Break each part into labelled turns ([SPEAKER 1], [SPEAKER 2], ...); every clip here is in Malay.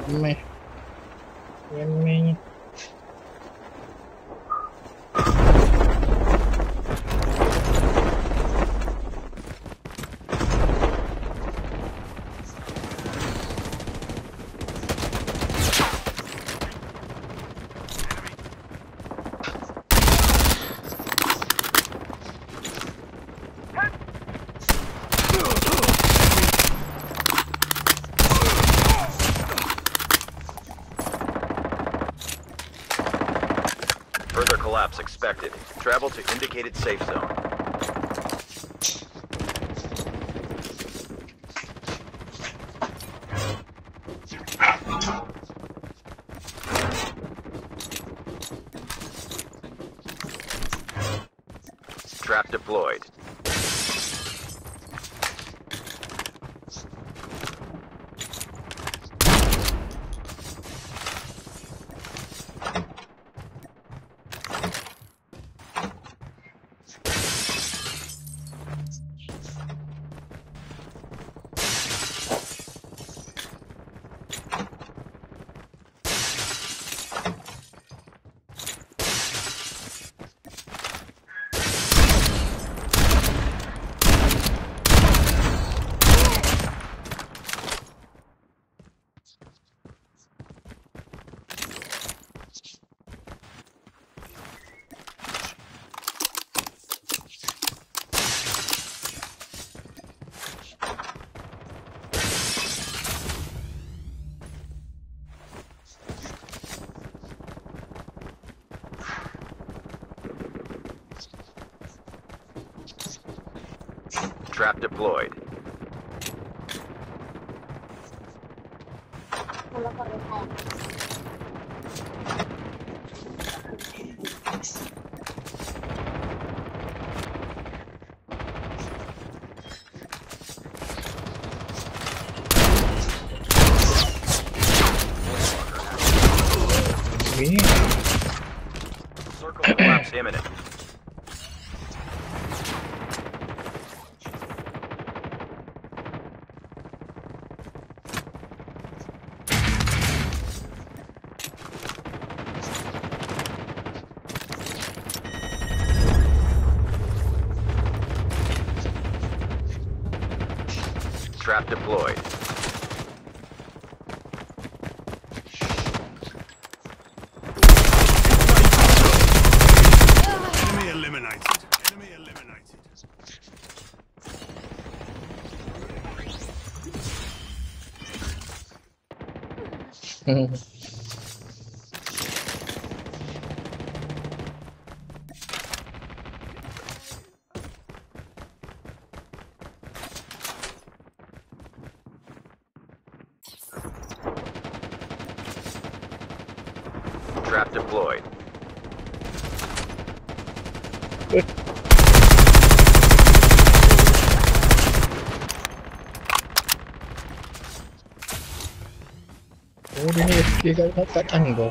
[SPEAKER 1] Meh, remehnya.
[SPEAKER 2] Further collapse expected. Travel to indicated safe zone. Trap deployed. Trap deployed.
[SPEAKER 1] Ini
[SPEAKER 2] Circle collapse imminent. Trap deployed.
[SPEAKER 3] Enemy eliminated. Enemy eliminated.
[SPEAKER 2] Trap deployed.
[SPEAKER 1] udah SG kan tanggok.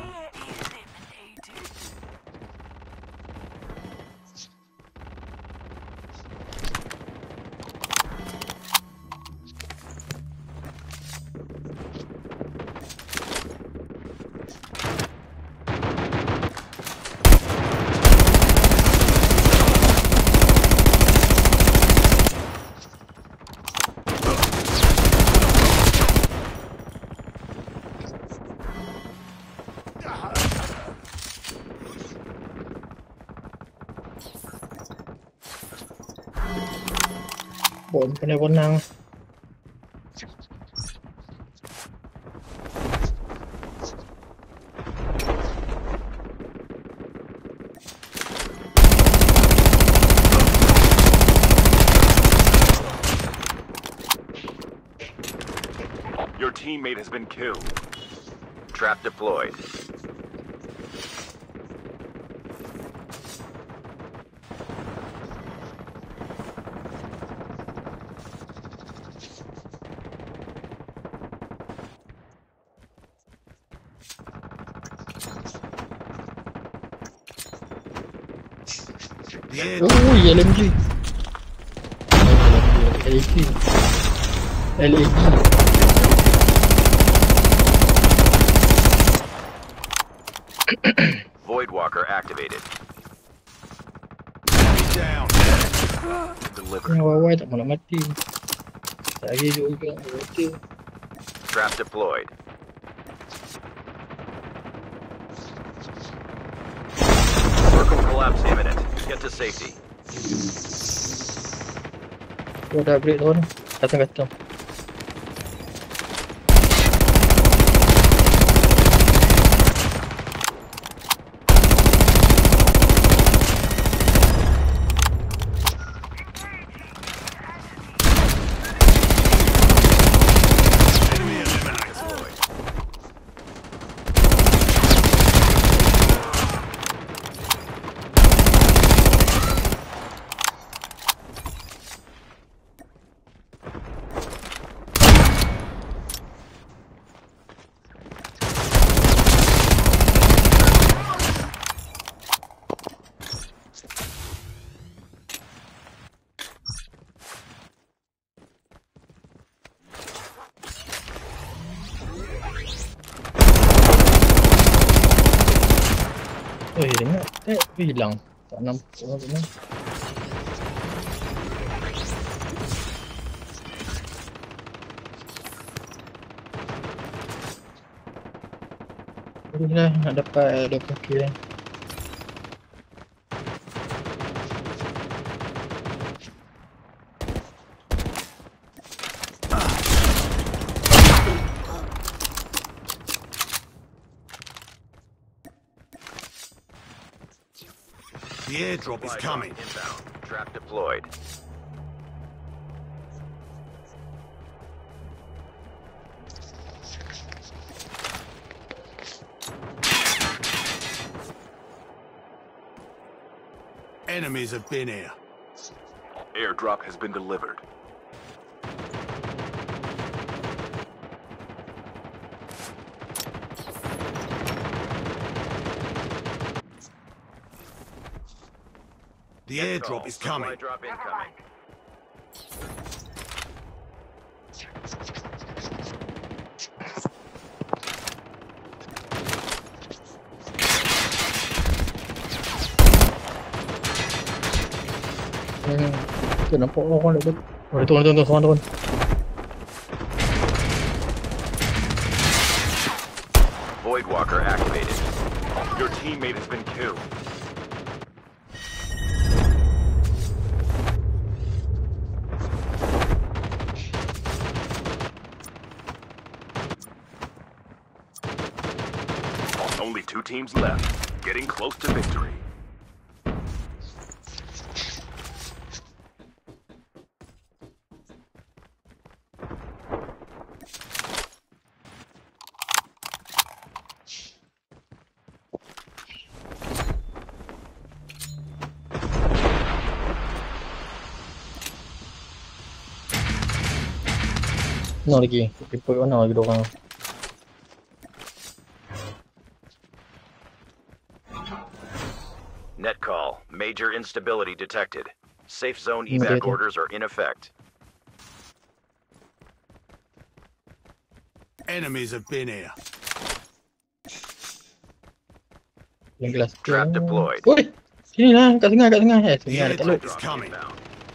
[SPEAKER 1] Bổn cái này vốn năng.
[SPEAKER 2] Your teammate has been killed. Trap deployed.
[SPEAKER 1] LMG. LMG. LAG.
[SPEAKER 2] Voidwalker activated.
[SPEAKER 3] Enemy down.
[SPEAKER 2] Delivered.
[SPEAKER 1] Yang wawai tak mau nak mati. Saya juga mati.
[SPEAKER 2] Trap deployed. Circle collapse imminent. Get to safety.
[SPEAKER 1] Aku dah break tu. Kata-kata.
[SPEAKER 3] Enemy eliminated.
[SPEAKER 1] Dengar. Hilang. Tak nampak orang mana. Bolehlah nak dapat 20 kill kan.
[SPEAKER 3] The airdrop is coming.
[SPEAKER 2] Inbound. Trap deployed.
[SPEAKER 3] Enemies have been here.
[SPEAKER 2] Airdrop has been delivered.
[SPEAKER 3] The airdrop is coming.
[SPEAKER 2] Supply drop incoming.
[SPEAKER 1] Tu nampak orang dah. Oh, turun.
[SPEAKER 2] Voidwalker activated. Your teammate has been killed. Only 2 teams left. Getting close to victory.
[SPEAKER 1] Mana lagi? Tipe mana lagi diorang?
[SPEAKER 2] Net call. Major instability detected. Safe zone
[SPEAKER 1] Immediate.
[SPEAKER 2] evac orders are in effect.
[SPEAKER 3] Enemies have been here.
[SPEAKER 1] Yang kelas.
[SPEAKER 2] Trap deployed.
[SPEAKER 1] Woi! Sini lah, kat tengah.
[SPEAKER 3] The
[SPEAKER 1] Tengah dekat
[SPEAKER 3] airdrop
[SPEAKER 1] loop.
[SPEAKER 3] is coming.
[SPEAKER 2] Inbound.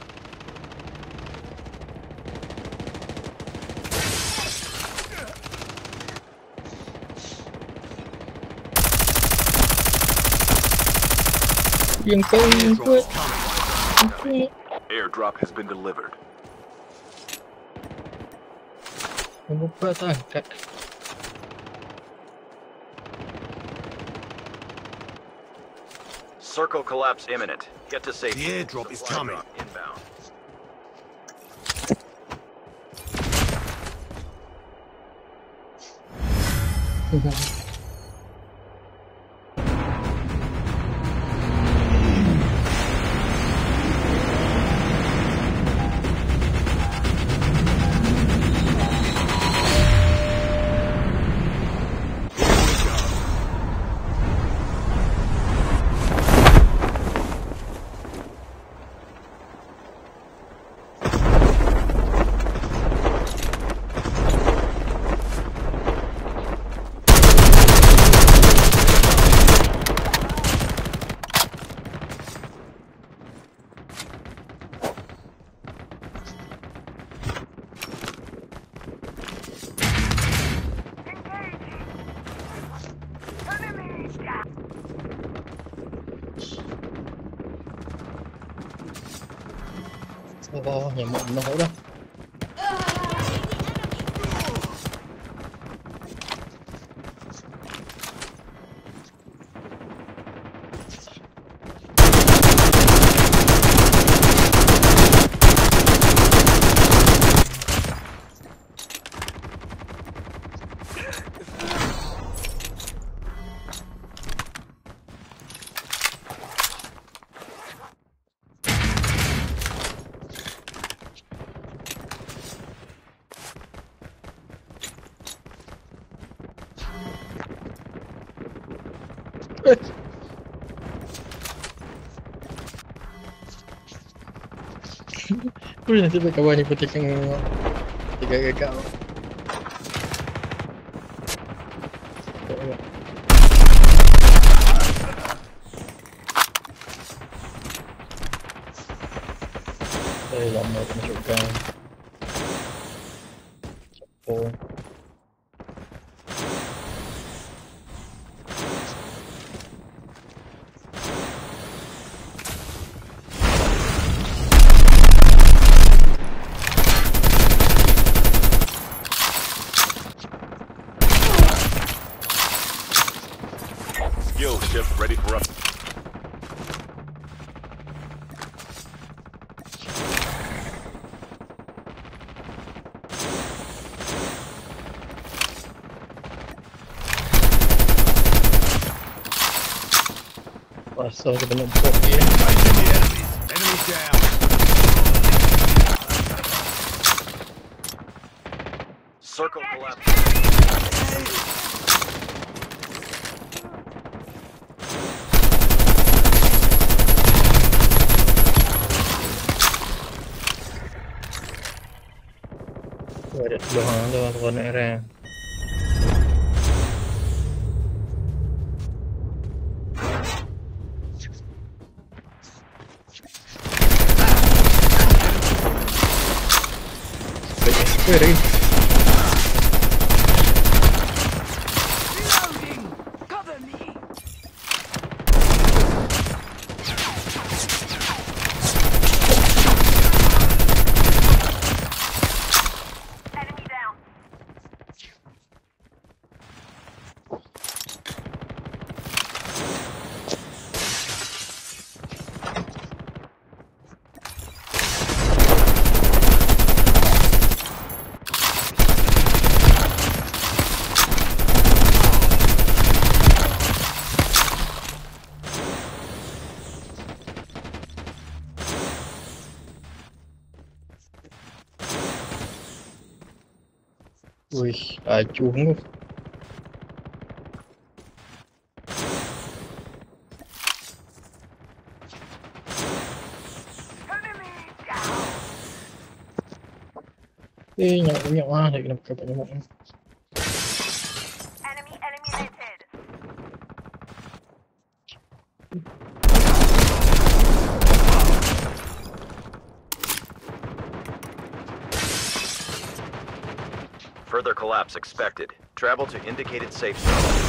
[SPEAKER 1] Yang kau
[SPEAKER 3] Airdrop
[SPEAKER 1] buat.
[SPEAKER 3] is coming.
[SPEAKER 2] Airdrop has been delivered.
[SPEAKER 1] Yang buat tak angkat.
[SPEAKER 2] Circle collapse imminent. Get to safety.
[SPEAKER 3] The airdrop is
[SPEAKER 2] Supply
[SPEAKER 3] coming.
[SPEAKER 2] drop inbound.
[SPEAKER 1] Oh, nyamuk benar dah. Ui, nasib baik kawan ni putihkan tiga gagak. Lama aku masukkan capur.
[SPEAKER 2] Skill ship ready for up.
[SPEAKER 1] Pasal dia banyak bot dia.
[SPEAKER 3] Enemy down.
[SPEAKER 2] Circle collapse.
[SPEAKER 1] Ada doang tu warna merah. Lagi.
[SPEAKER 4] Reloading! Cover me! Enemy down.
[SPEAKER 1] Wih, acung tu. Nyamuk-nyamuk lah, saya kena pakai nyamuk ni.
[SPEAKER 4] Enemy eliminated.
[SPEAKER 2] Further collapse expected. Travel to indicated safe zone.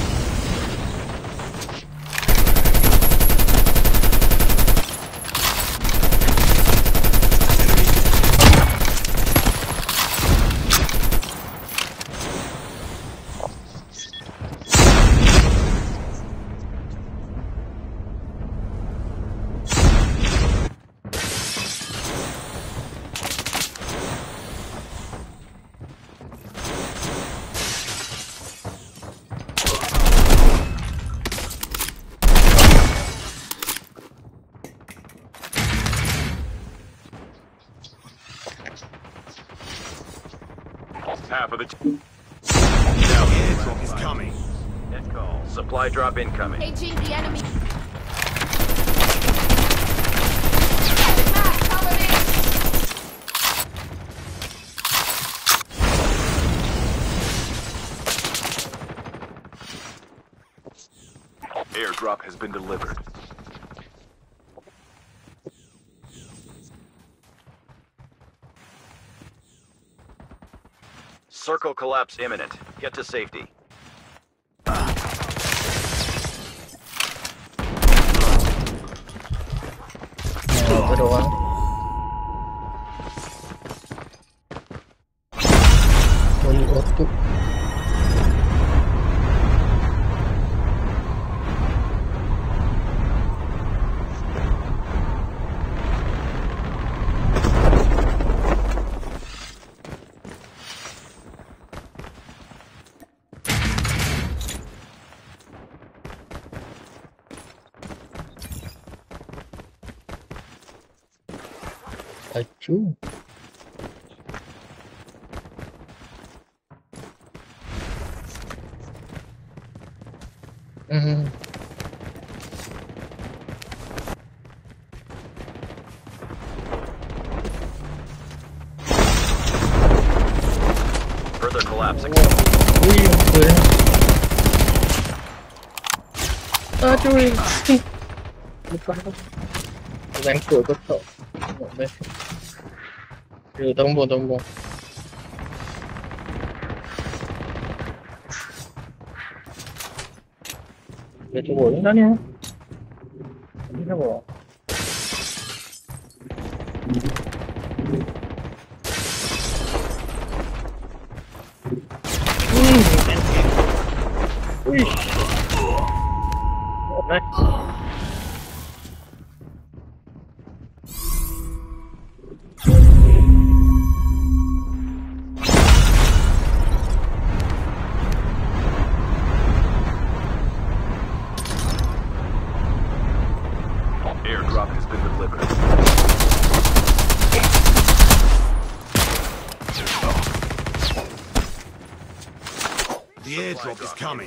[SPEAKER 2] Half of the
[SPEAKER 3] Airdrop is coming.
[SPEAKER 2] net call. Supply drop incoming.
[SPEAKER 5] Paging the enemy.
[SPEAKER 2] Airdrop has been delivered. Circle collapse imminent. Get to safety.
[SPEAKER 1] Apa doang. Acu.
[SPEAKER 2] Further collapse expected.
[SPEAKER 1] Ui, cười. Chui. Lupa. Jangan kotak. Tombol. Dia turun dah ni. Ini apa? Ui.
[SPEAKER 2] Airdrop has been delivered.
[SPEAKER 3] The airdrop is coming.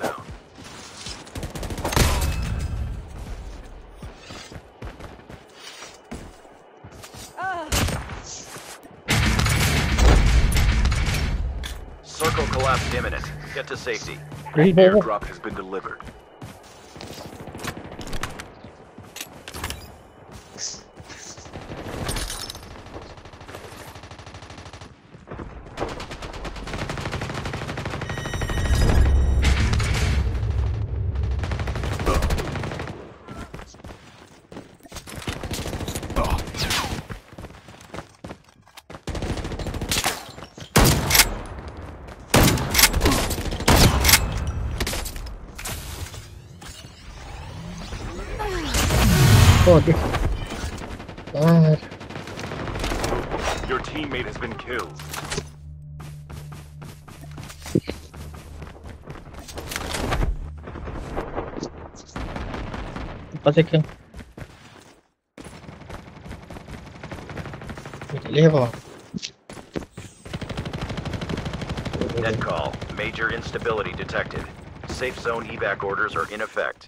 [SPEAKER 2] Circle collapse imminent. Get to safety.
[SPEAKER 1] Airdrop.
[SPEAKER 2] Airdrop has been delivered.
[SPEAKER 1] Oh, this.
[SPEAKER 2] Your teammate has been killed.
[SPEAKER 1] Pasal level.
[SPEAKER 2] Net call. Major instability detected. Safe zone evac orders are in effect.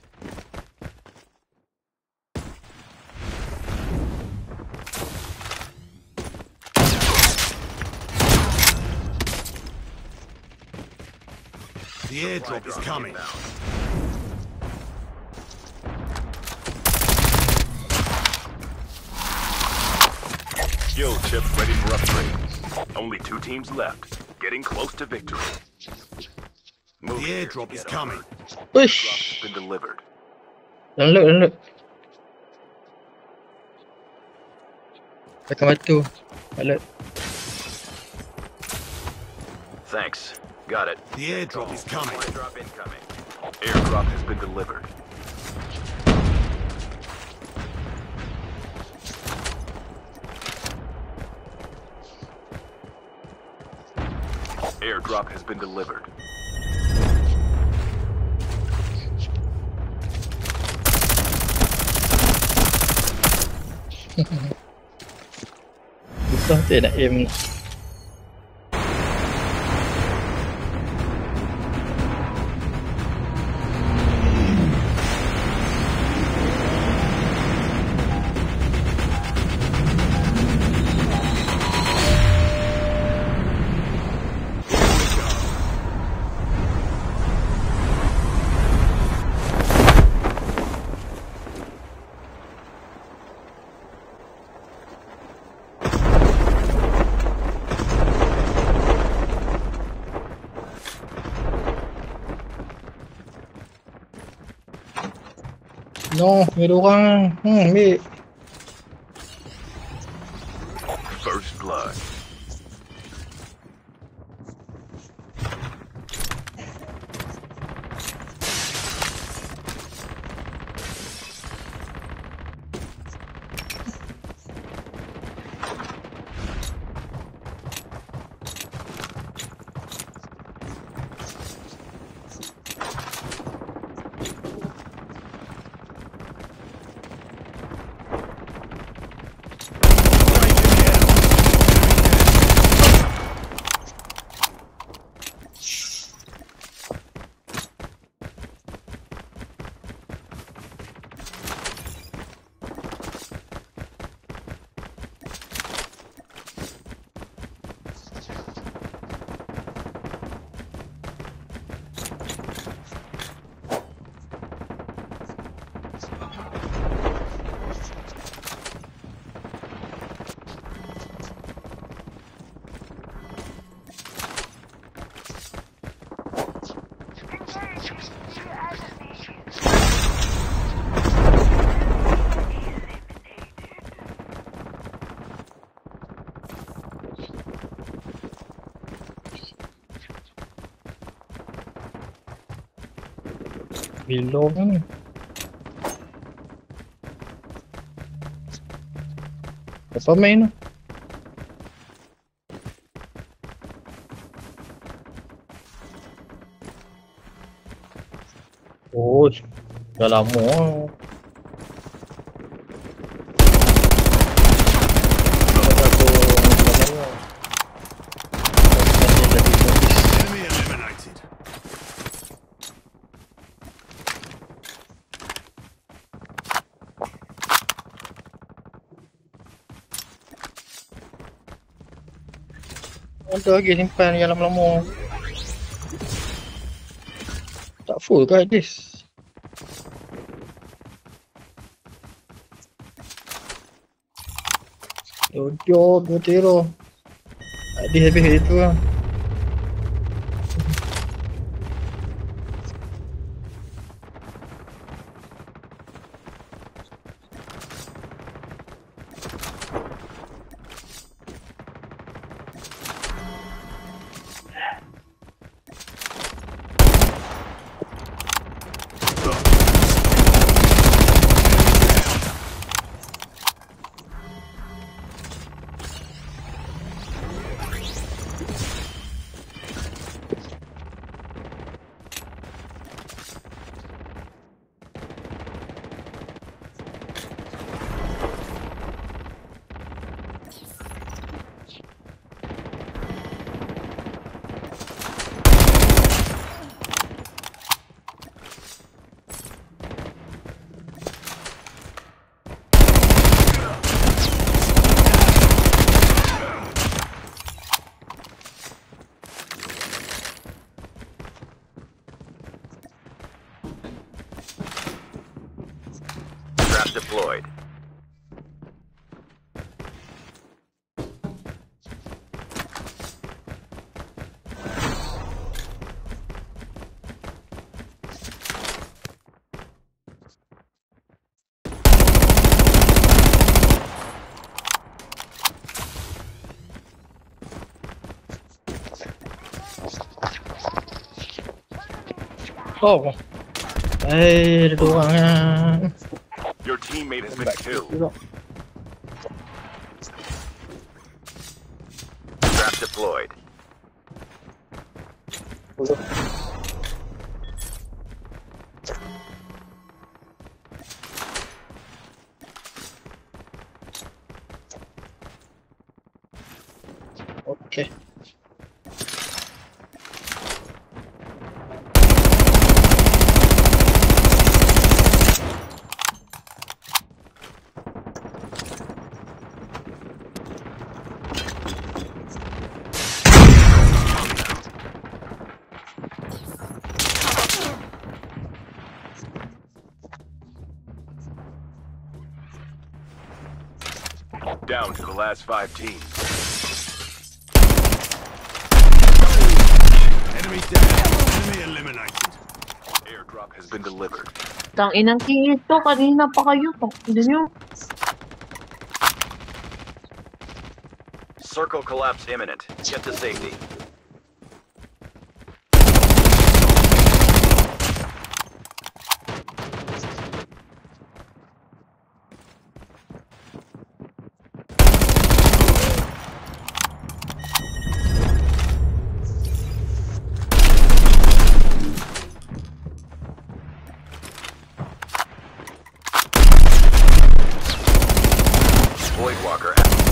[SPEAKER 3] The airdrop is coming.
[SPEAKER 2] Skill chip ready for upgrade. Only 2 teams left. Getting close to victory.
[SPEAKER 3] The airdrop is coming.
[SPEAKER 1] Push.
[SPEAKER 2] Been delivered.
[SPEAKER 1] Don't look. Tekan batu. Alert.
[SPEAKER 2] Thanks. Got it.
[SPEAKER 3] The airdrop is coming.
[SPEAKER 2] Airdrop incoming. Airdrop has been delivered. Airdrop has been delivered.
[SPEAKER 1] Susah tu nak aim ni. No, ada orang. Ambil.
[SPEAKER 2] First blood.
[SPEAKER 1] Below kan ni. Apa main tu? Oh, dah lama.
[SPEAKER 3] Enemy eliminated.
[SPEAKER 1] Ada lagi simpan yang lama-lama. Tak full ke hadis? Jodoh, 2 tero. Hadis habis itu lah.
[SPEAKER 2] Trap deployed.
[SPEAKER 1] Oh. Ada 2 orang kan.
[SPEAKER 3] Your teammate has been killed.
[SPEAKER 2] Trap deployed.
[SPEAKER 1] Okay.
[SPEAKER 3] Down to the last 5 teams. Enemy down. Enemy eliminated. Airdrop has been delivered.
[SPEAKER 5] Tang inang kingit to, kanina pa kayo. Hindi nyo.
[SPEAKER 2] Circle collapse imminent. Get to safety. Voidwalker.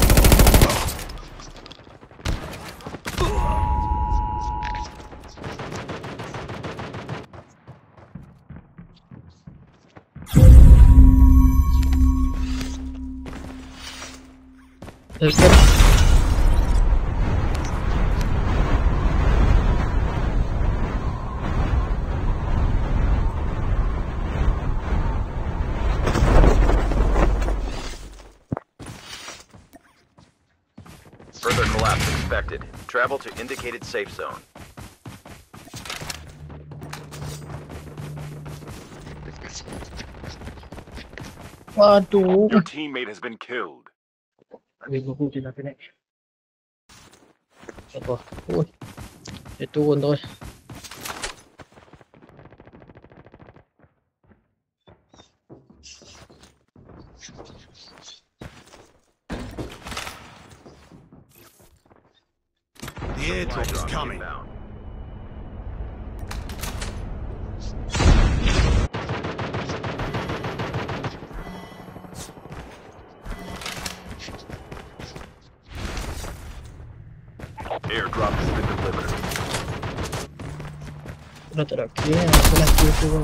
[SPEAKER 1] Let's go.
[SPEAKER 2] Further collapse expected. Travel to indicated safe zone.
[SPEAKER 5] Waduh.
[SPEAKER 3] Your teammate has been killed.
[SPEAKER 1] Habis buku dia nak naik. Apa? Ui. Dia turun terus.
[SPEAKER 3] The airdrop is coming.
[SPEAKER 2] Inbound. Airdrop has been delivered.
[SPEAKER 1] Dah tak ada kill. Aku nak kill tu.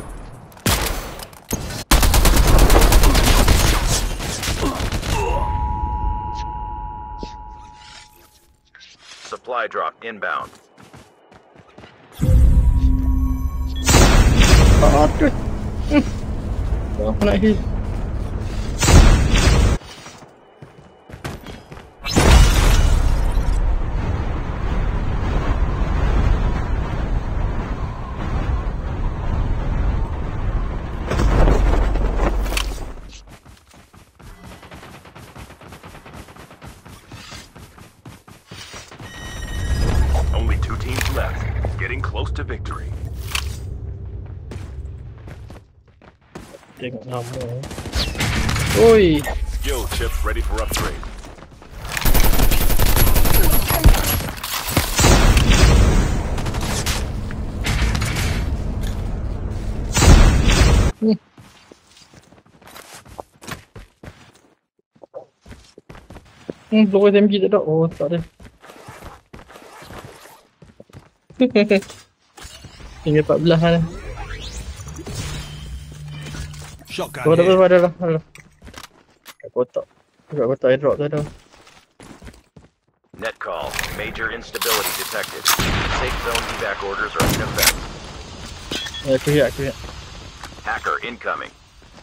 [SPEAKER 2] Supply drop inbound.
[SPEAKER 1] Aduh. Aku nak heal.
[SPEAKER 3] Only 2 teams left. Getting close to victory.
[SPEAKER 1] Tengok nama. Oi.
[SPEAKER 3] Skill chips ready for upgrade.
[SPEAKER 1] Blow SMG tak ada. Oh, tak ada. Tinggal 14 lah.
[SPEAKER 3] Shotgun
[SPEAKER 1] Oh,
[SPEAKER 3] here.
[SPEAKER 1] ada lah. Kat kotak. Kat kotak airdrop tu ada.
[SPEAKER 2] Net call. Major instability detected. Safe zone evac orders are in effect.
[SPEAKER 1] Aku lihat.
[SPEAKER 2] Hacker incoming.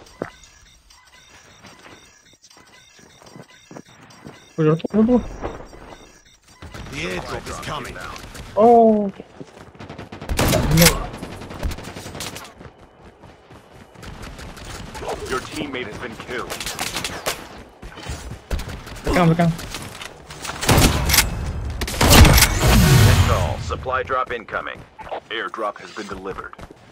[SPEAKER 1] Oh, tu.
[SPEAKER 3] The airdrop is coming.
[SPEAKER 1] Oh.
[SPEAKER 3] Your teammate has been killed.
[SPEAKER 1] Belakang.
[SPEAKER 2] Net call. Supply drop incoming.
[SPEAKER 3] Airdrop has been delivered.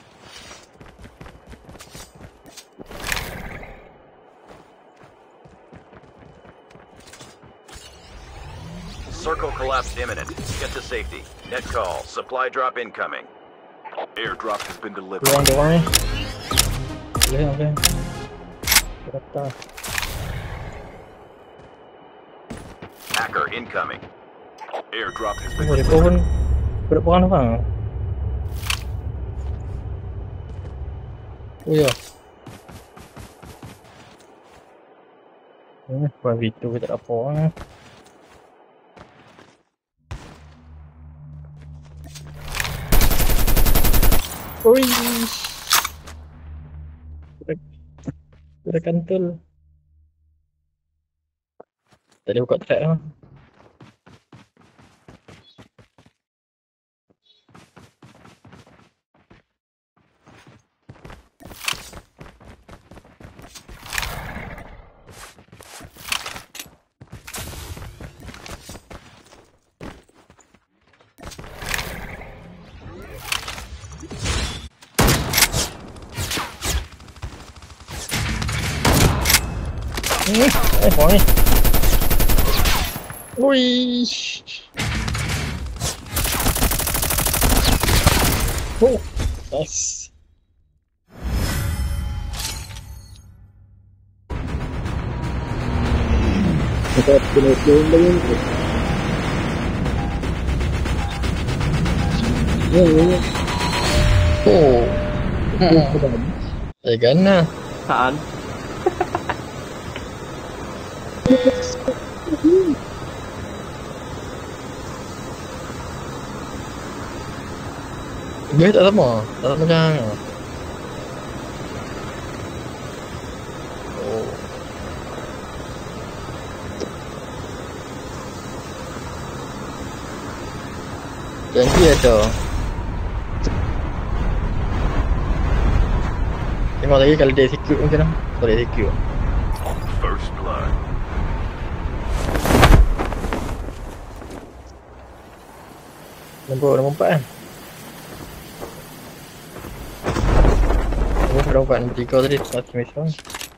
[SPEAKER 2] Circle collapse imminent. Get to safety. Net call. Supply drop incoming.
[SPEAKER 3] Airdrop has been delivered.
[SPEAKER 1] Diorang ni. Boleh. Kata.
[SPEAKER 2] Hacker incoming.
[SPEAKER 3] Airdrop has been
[SPEAKER 1] Boleh
[SPEAKER 3] delivered.
[SPEAKER 1] pun. Berat perang bang. Oh ya. Buat video tak ada apa. Oi. Sudah kantul. Tadi buka track lah. Hỏi. Ui. Oh, nice. Kita kena film lagi. Ya. Oh. Gana.
[SPEAKER 6] Saan?
[SPEAKER 1] Gue tak sama macam. Oh. Janji ada. Tengok lagi kalau dia execute mungkin lah. Kalau dia execute.
[SPEAKER 3] First blood.
[SPEAKER 1] Nombor 4 kan? Nombor 4, nombor 3 tadi. Satu mission.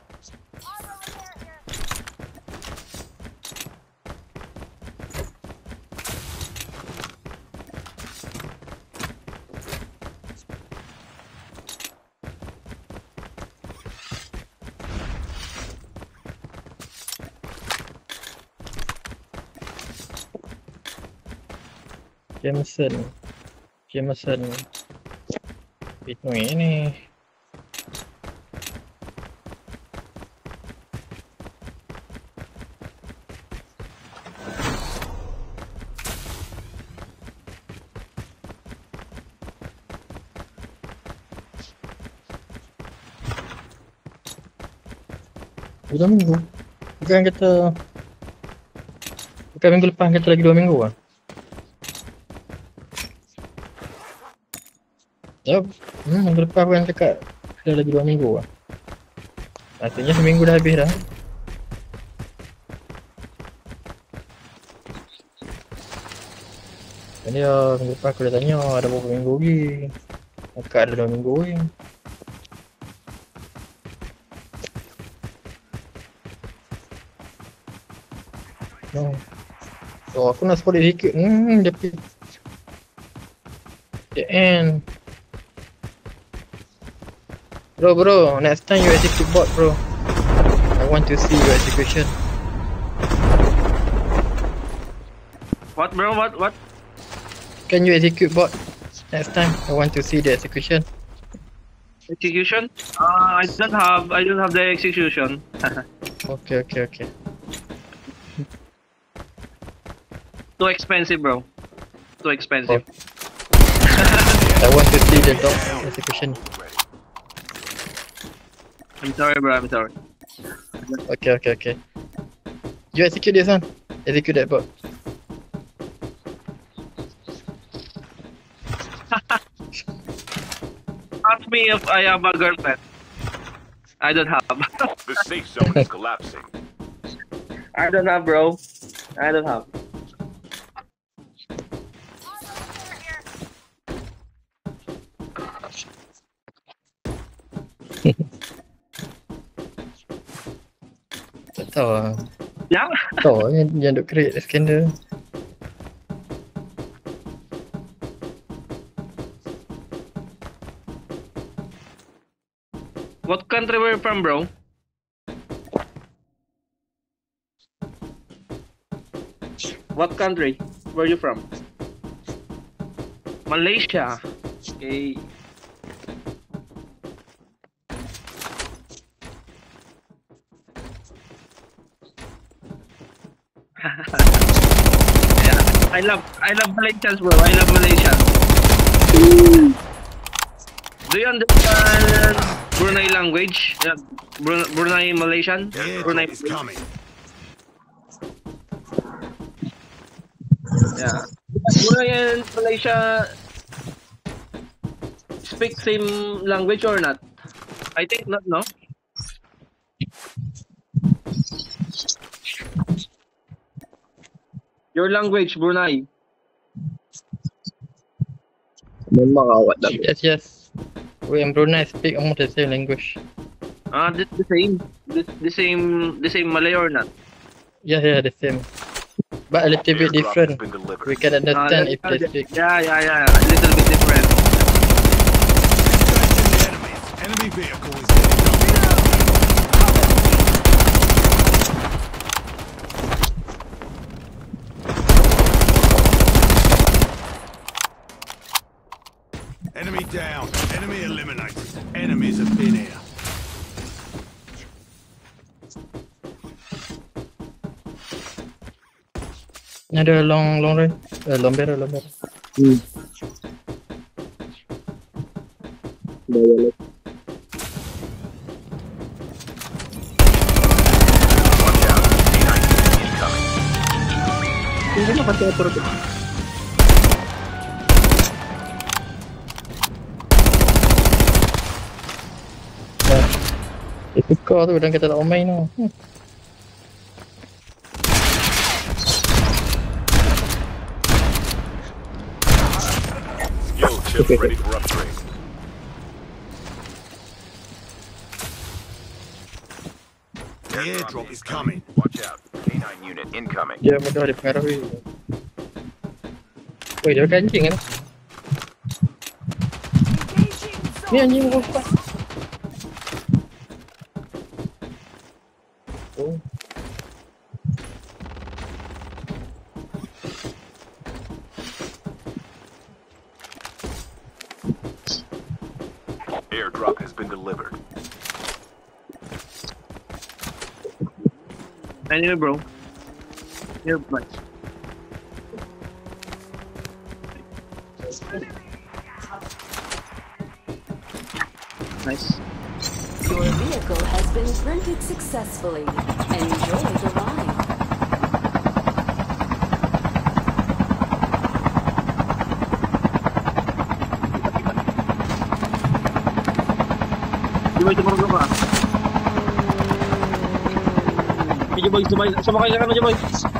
[SPEAKER 1] Jameson itu ini udah minggu bukan minggu lepas kita lagi 2 minggu kan. Yep. Minggu lepas aku yang cakap kita lagi 2 minggu lah. Artinya seminggu dah habis dah. Jadi minggu lepas aku dah tanya ada berapa minggu lagi. Akak ada 2 minggu lagi. No. So aku nak support dia sikit. Dia pergi the end. Bro, next time you execute bot, bro. I want to see your execution.
[SPEAKER 6] What, bro? What?
[SPEAKER 1] Can you execute bot next time? I want to see the execution.
[SPEAKER 6] Execution? I don't have the execution.
[SPEAKER 1] Okay.
[SPEAKER 6] Too expensive, bro. Too expensive.
[SPEAKER 1] I want to see the dog execution.
[SPEAKER 6] I'm sorry, bro. I'm sorry.
[SPEAKER 1] Okay. You execute this one. Execute that bot.
[SPEAKER 6] Ask me if I have a girlfriend. I don't have.
[SPEAKER 3] The safe zone is collapsing.
[SPEAKER 6] I don't have, bro. I don't have.
[SPEAKER 1] Tak tahu lah.
[SPEAKER 6] Yeah.
[SPEAKER 1] Tahu lah yang duk create scandal.
[SPEAKER 6] What country were you from, bro? What country were you from? Malaysia. Okay. Yeah, I love Malaysians, bro. I love Malaysians. Do you understand Brunei language? Brunei Malaysian? Brunei
[SPEAKER 3] Airdrop is coming.
[SPEAKER 6] Yeah. Brunei and Malaysia speak same language or not? I think not, no? Your language, Brunei.
[SPEAKER 1] Yes. We in Brunei speak almost the same language.
[SPEAKER 6] The same. The same Malay or not?
[SPEAKER 1] Yeah, the same. But a little bit
[SPEAKER 3] Airdrop has
[SPEAKER 1] different.
[SPEAKER 3] been delivered.
[SPEAKER 1] We can understand if they speak.
[SPEAKER 6] Yeah. A little bit different.
[SPEAKER 3] Enemy vehicle is incoming. Enemy down. Enemy eliminated. Enemies have been here.
[SPEAKER 1] Ada long range. Long barrel.
[SPEAKER 2] Watch out. K9 incoming.
[SPEAKER 1] Ikut kau tu dan kita tak main tau.
[SPEAKER 3] Skill chips ready for upgrade. The airdrop is coming.
[SPEAKER 2] Watch out. K9 unit incoming.
[SPEAKER 1] Dia mudah dipengaruhi. Weh, dia pakai anjing kan?
[SPEAKER 4] Engaging
[SPEAKER 1] Ni
[SPEAKER 4] zone.
[SPEAKER 1] anjing bukan. Oh.
[SPEAKER 3] Airdrop has been delivered.
[SPEAKER 6] Anyway, bro. Here, but nice.
[SPEAKER 7] Your vehicle has been printed successfully. Enjoy the ride.
[SPEAKER 6] Jumay, tumurog ka. Jumay, Jumay. Sumakay ka na, Jumay.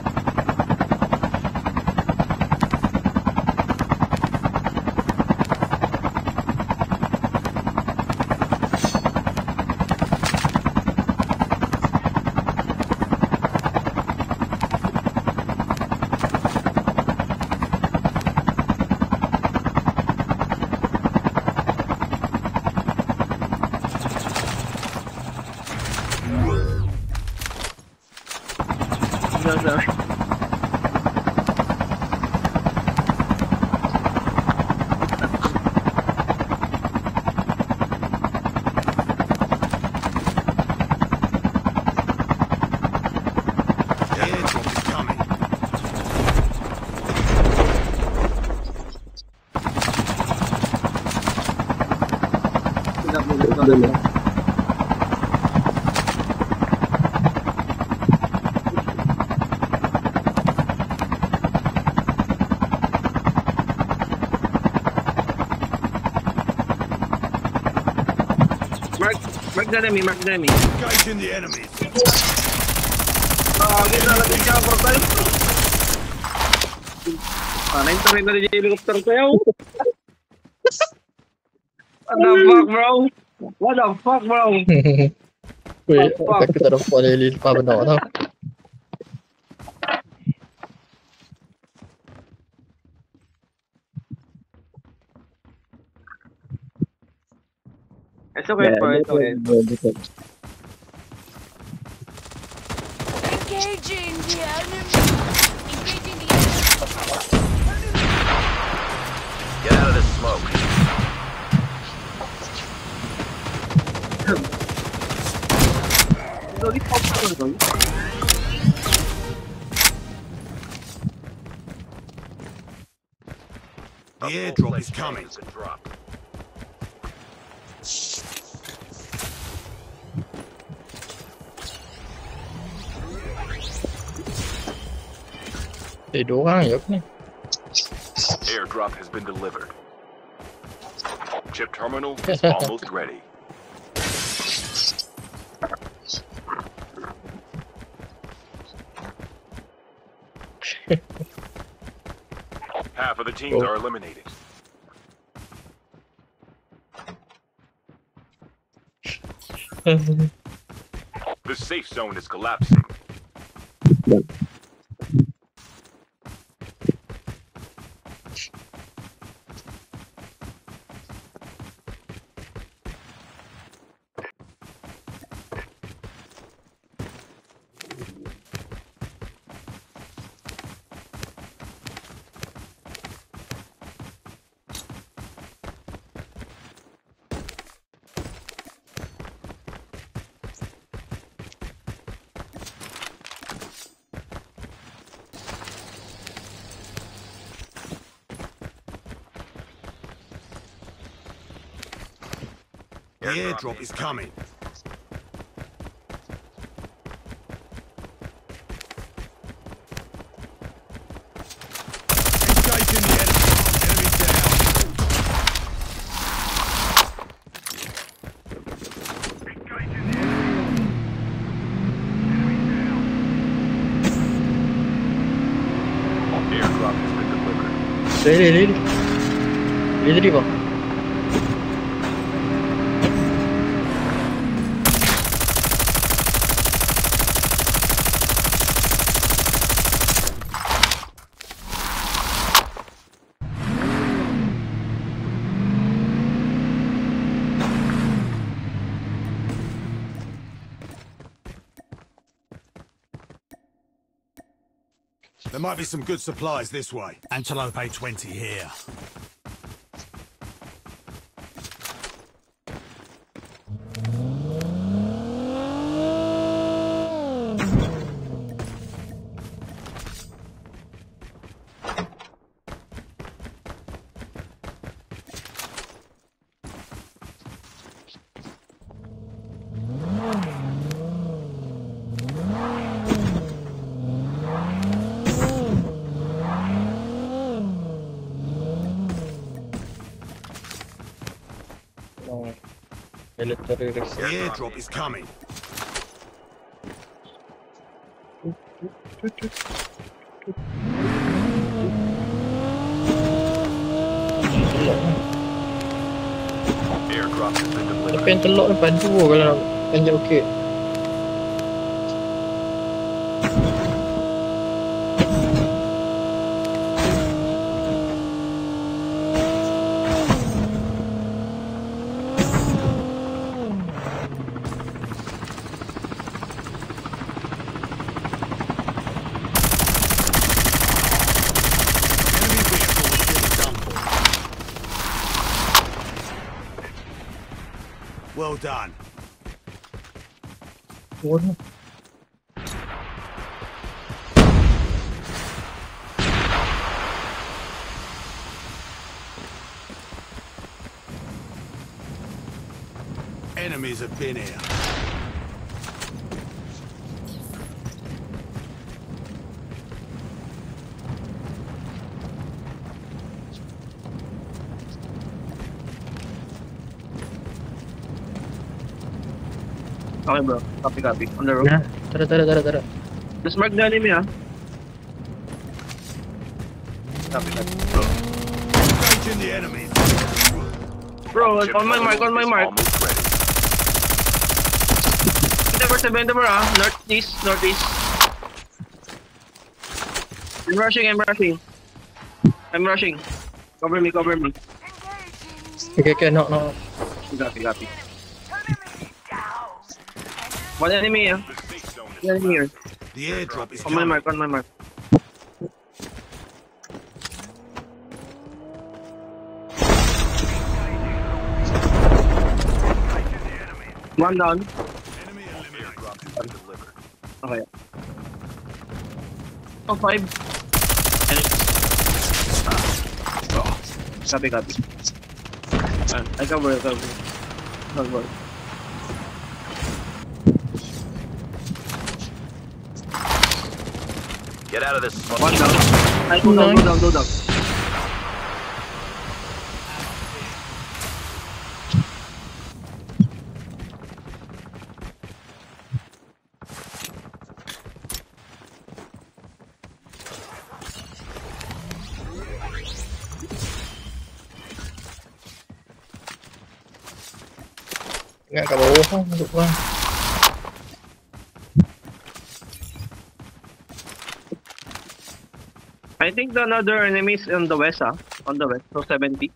[SPEAKER 3] The airdrop is coming.
[SPEAKER 6] Mark the enemy, mark the enemy.
[SPEAKER 3] Engaging the enemies.
[SPEAKER 6] Kita lagi siya, portal. Naintarin na rin yung helicopter ko yaw. What the fuck, bro? What the fuck, bro?
[SPEAKER 1] Weh, tak kita dapat boleh lipat benar tau.
[SPEAKER 6] It's okay, bro. It's okay.
[SPEAKER 4] Engaging the enemy. Engaging the enemy.
[SPEAKER 2] Get out of this smoke.
[SPEAKER 3] The airdrop is coming.
[SPEAKER 2] Has been dropped.
[SPEAKER 1] Dua orang je aku ni.
[SPEAKER 3] Airdrop has been delivered. Chip terminal is almost ready. Half of the teams are eliminated. The safe zone is collapsing. The airdrop is coming. Engaging the enemy. Enemy down.
[SPEAKER 1] Ready bang.
[SPEAKER 3] There might be some good supplies this way. Antelope A20 here.
[SPEAKER 1] Military
[SPEAKER 3] The
[SPEAKER 1] research.
[SPEAKER 3] airdrop is coming.
[SPEAKER 2] Airdrop has been
[SPEAKER 1] Tapi
[SPEAKER 2] delivered.
[SPEAKER 1] yang telok ni padu kalau nak panjat bukit.
[SPEAKER 3] Enemy vehicle is getting done for. Well done.
[SPEAKER 1] Waduh.
[SPEAKER 3] Enemies have been here.
[SPEAKER 6] Okay bro, copy. On the road.
[SPEAKER 1] Nah, tara.
[SPEAKER 6] Just mark the enemy ah. Copy.
[SPEAKER 3] Engaging the enemies.
[SPEAKER 6] Bro,
[SPEAKER 2] Chip
[SPEAKER 6] on my mark.
[SPEAKER 2] terminal is almost ready.
[SPEAKER 6] Endeavor ah. Northeast. I'm rushing. Cover me.
[SPEAKER 1] Okay, knock.
[SPEAKER 6] Copy. One enemy ah.
[SPEAKER 3] The safe zone is
[SPEAKER 6] One enemy here.
[SPEAKER 3] The airdrop is
[SPEAKER 6] On my
[SPEAKER 3] coming.
[SPEAKER 6] mark. One down.
[SPEAKER 3] Enemy eliminated.
[SPEAKER 2] Airdrop has been delivered.
[SPEAKER 6] Okay. Oh, 5. Copy. I cover. Don't worry.
[SPEAKER 2] Get out of this smoke.
[SPEAKER 6] One down. I go down.
[SPEAKER 1] Ingat kat bawah kan masuk bang.
[SPEAKER 6] I think the another enemy is on the west, on the west, so 70.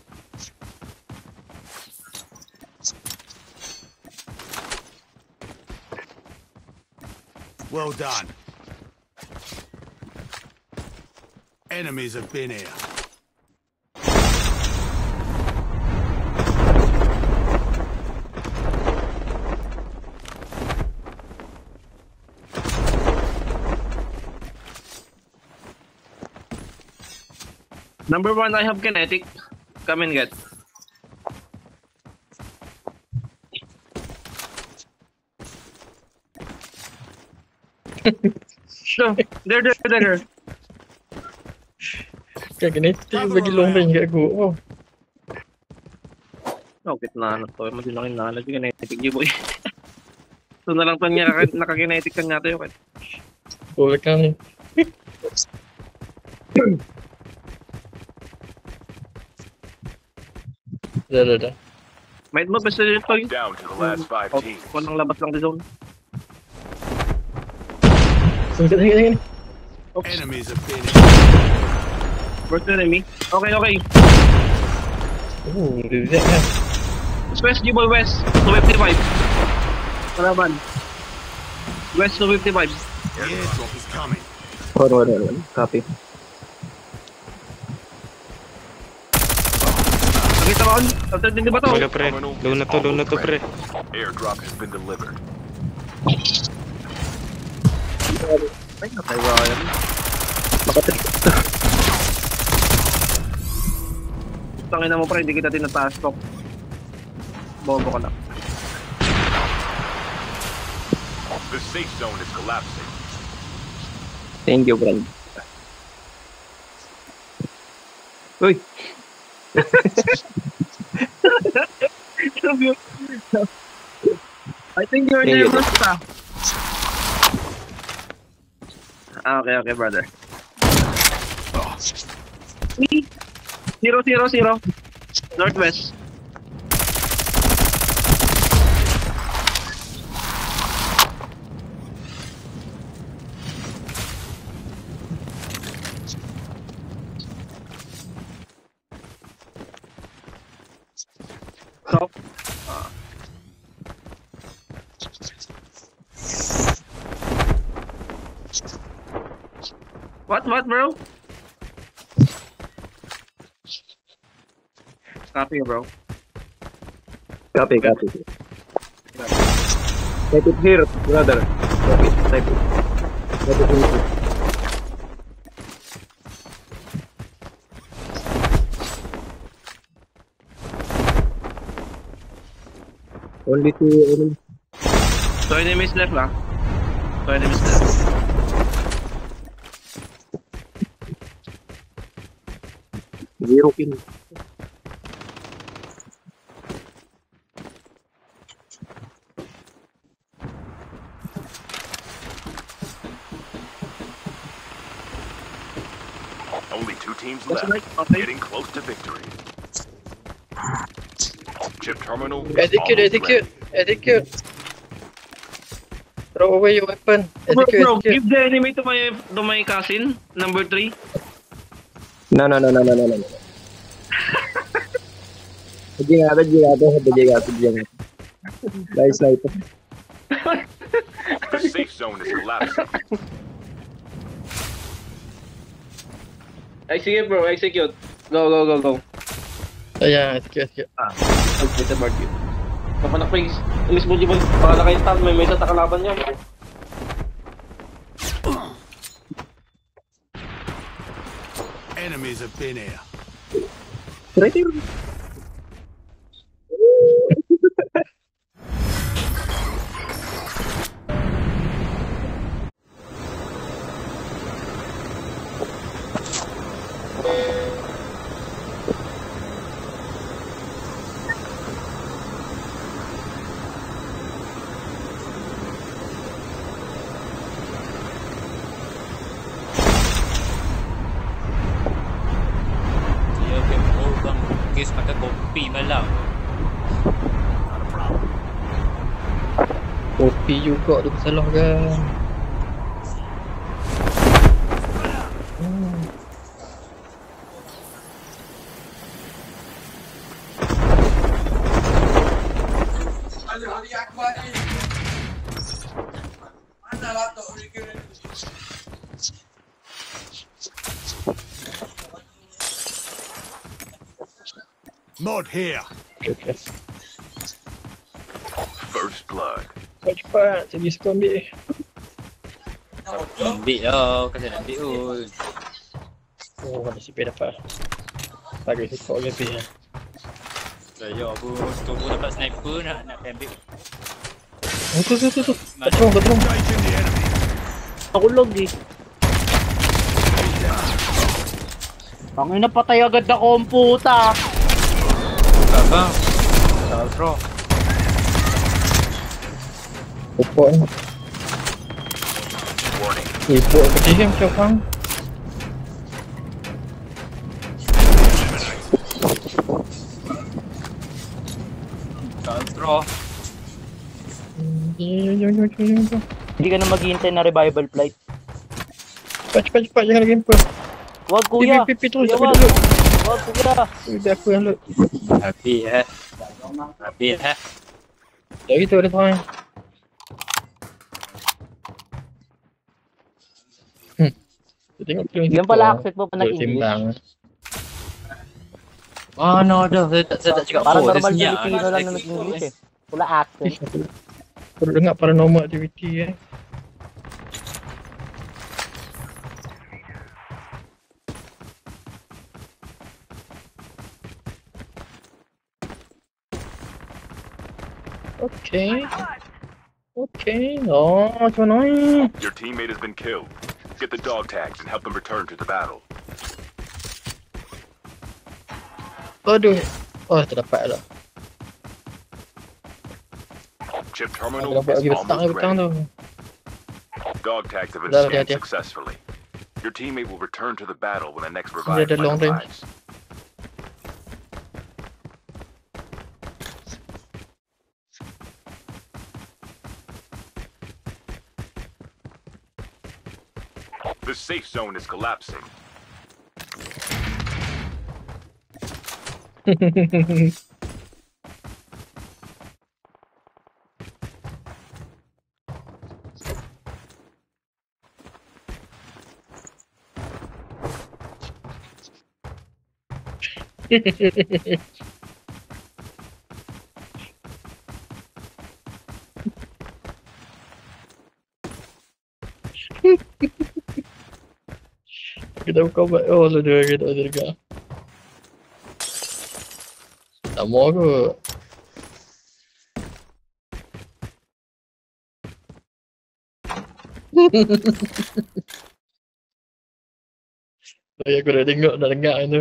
[SPEAKER 3] Well done. Enemies have been here.
[SPEAKER 6] Number 1, I have kinetic. Come and get. So, there.
[SPEAKER 1] Kaya kinetic bagi long range kat aku. Oh.
[SPEAKER 6] Oh, gitna na to. Hindi na kinala. Kinetic niyo, boy. So na lang to niya. Nakakinetic ka nga tayo.
[SPEAKER 1] Boleh kan ni. Dah.
[SPEAKER 6] Might mo, basta dito.
[SPEAKER 2] Down to the last 5 teams.
[SPEAKER 6] Walang labas lang di zone.
[SPEAKER 1] Sini.
[SPEAKER 3] Enemies have been
[SPEAKER 6] First enemy. Okay.
[SPEAKER 1] Reset kan.
[SPEAKER 6] West, G-Boy, West. 255. Kalaban. West, 255.
[SPEAKER 3] The airdrop is coming.
[SPEAKER 6] One. Copy. Nakita ko. Din ba to?
[SPEAKER 8] Wala pre. Doon na to pre.
[SPEAKER 2] Airdrop has been delivered.
[SPEAKER 6] Ay, natay Ryan. Makatrip. Tangina mo pre, hindi kita tinataas to. Bobo ka lang.
[SPEAKER 2] The safe zone is collapsing.
[SPEAKER 6] Thank you, friend. Uy! I think you're nervous pa. Okay, brother. 0. Northwest. Stop. What, bro? Copy, bro.
[SPEAKER 9] Copy. Type it here, brother. Type it. Type it here. Only 2 enemies.
[SPEAKER 6] 2 enemies left lang. 2 enemies left.
[SPEAKER 9] Zero kill.
[SPEAKER 2] Only 2 teams
[SPEAKER 6] That's
[SPEAKER 2] left.
[SPEAKER 6] right, okay.
[SPEAKER 2] Getting close to victory. Chip terminal. is
[SPEAKER 1] Execute.
[SPEAKER 2] almost
[SPEAKER 1] Execute. Throw away your weapon.
[SPEAKER 6] Bro,
[SPEAKER 1] Execute.
[SPEAKER 6] give the enemy to my cousin, number 3.
[SPEAKER 9] No. बजेगा Nice sniper.
[SPEAKER 2] ready. The safe zone is collapsing.
[SPEAKER 6] Execute, bro. Execute. Go.
[SPEAKER 1] Ayan, execute.
[SPEAKER 6] Execute the board. Papanak pa yung mismo di ba? Baka na kayo tag, may mesa takalaban niya.
[SPEAKER 3] Enemies have been here.
[SPEAKER 9] Right here.
[SPEAKER 8] Guys, magka-copy na lang.
[SPEAKER 1] Kopi juga tu salah kan.
[SPEAKER 3] Mod here.
[SPEAKER 1] Okay.
[SPEAKER 2] First blood.
[SPEAKER 1] Cepat, saya bisa ambil.
[SPEAKER 8] Ambil lah, kasi ambil ul.
[SPEAKER 1] Oh, ada CP dapat. Bagi support lebih lah.
[SPEAKER 8] Saya pun tunggu dapat sniper nak ambil.
[SPEAKER 1] Tu. Betul.
[SPEAKER 3] Engaging the enemy.
[SPEAKER 6] Ako lagi. Pangina patay agad na komputa.
[SPEAKER 8] Bang. Bro.
[SPEAKER 1] Support ni.
[SPEAKER 2] Warning.
[SPEAKER 1] Support kecil macam bang. Jom.
[SPEAKER 10] Hindi ka na maghihintay na revival flight.
[SPEAKER 1] Cepat, jangan lagi hampa.
[SPEAKER 10] Wag kuya.
[SPEAKER 1] Pipi terus,
[SPEAKER 10] Kuya,
[SPEAKER 1] aku
[SPEAKER 10] wag.
[SPEAKER 1] dulu.
[SPEAKER 10] Wag kuya.
[SPEAKER 1] Biar aku yang load.
[SPEAKER 8] Happy eh.
[SPEAKER 1] Tak gitu ada tangan. Tengok tu.
[SPEAKER 10] Yan pala accent mo pa nag-English.
[SPEAKER 1] Timbang.
[SPEAKER 8] Oh no, dah. Saya tak cakap
[SPEAKER 10] Parang
[SPEAKER 8] apa.
[SPEAKER 10] normal
[SPEAKER 8] Dia
[SPEAKER 10] Filipino
[SPEAKER 8] senyap.
[SPEAKER 10] lang na nag-English eh. Wala accent.
[SPEAKER 1] Baru dengar paranormal activity eh. Okay. Oh, macam mana ni?
[SPEAKER 3] Your teammate has been killed. Get the dog tags and help them return to the battle.
[SPEAKER 1] Aduh. Oh, terdapat dah.
[SPEAKER 3] Chip
[SPEAKER 1] Aku
[SPEAKER 3] terminal
[SPEAKER 1] dapat
[SPEAKER 3] is
[SPEAKER 1] lagi petang
[SPEAKER 3] almost
[SPEAKER 1] tu.
[SPEAKER 3] ready. Dog tags have been
[SPEAKER 1] Dah,
[SPEAKER 3] scanned
[SPEAKER 1] hati-hati.
[SPEAKER 3] successfully. Your teammate will return to the battle when the next
[SPEAKER 1] Dia
[SPEAKER 3] revive
[SPEAKER 1] ada long
[SPEAKER 3] flight
[SPEAKER 1] range.
[SPEAKER 3] arrives. The safe zone is collapsing.
[SPEAKER 1] Kita buka buat. Oh, sudah kita juga. Tak mau aku. Aku dah tengok, dah dengar tu.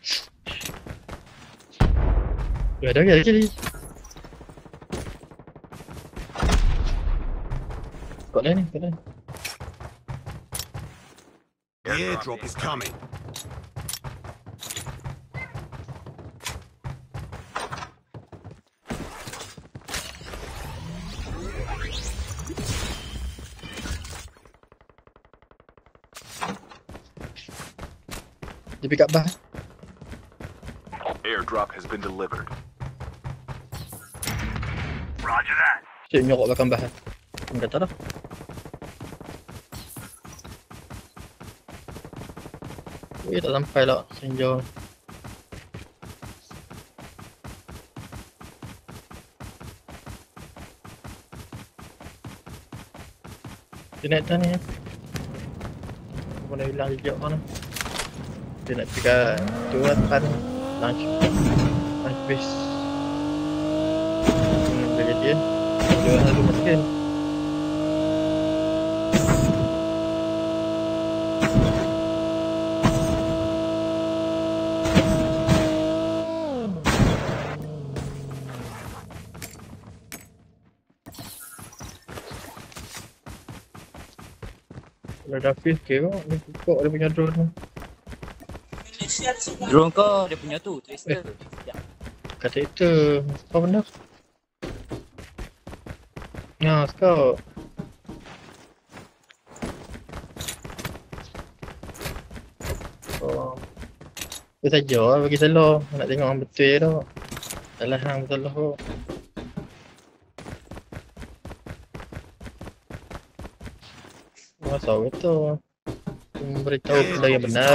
[SPEAKER 1] Ada lagi. Kat lain ni.
[SPEAKER 3] The airdrop is coming.
[SPEAKER 1] Dia pick up bah.
[SPEAKER 3] Airdrop has been delivered.
[SPEAKER 1] Cik nyorok belakang bah. Aku kata dah. Ui, tak sampai lah. Senjol. Dia naik atas ni ya. Mana hilang jejak mana. Dia nak pergi kat tu lah depan lunch base. Dia jadi ya. Dia selalu masuk. Kalau dah feel okay kok, dia pukul dia punya drone tu.
[SPEAKER 8] Drone kau dia punya tu, Twister.
[SPEAKER 1] Kata itu, apa benda? Ya, scout. Oh. Itu saja lah bagi selalu. Nak tengok orang betul tu. Salah hang betul lah kok. Masa itu memberitahu benda yang benar.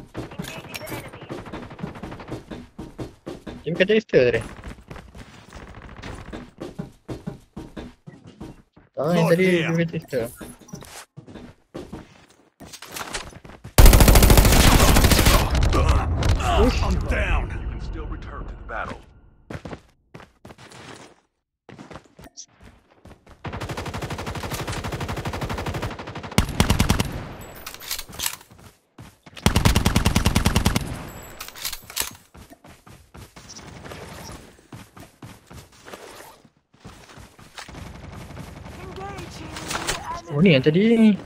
[SPEAKER 1] Dia kata Easter tadi. Yang tadi dia kata Easter.
[SPEAKER 3] I'm down. You can still return to the battle.
[SPEAKER 1] Oh ni yang tadi.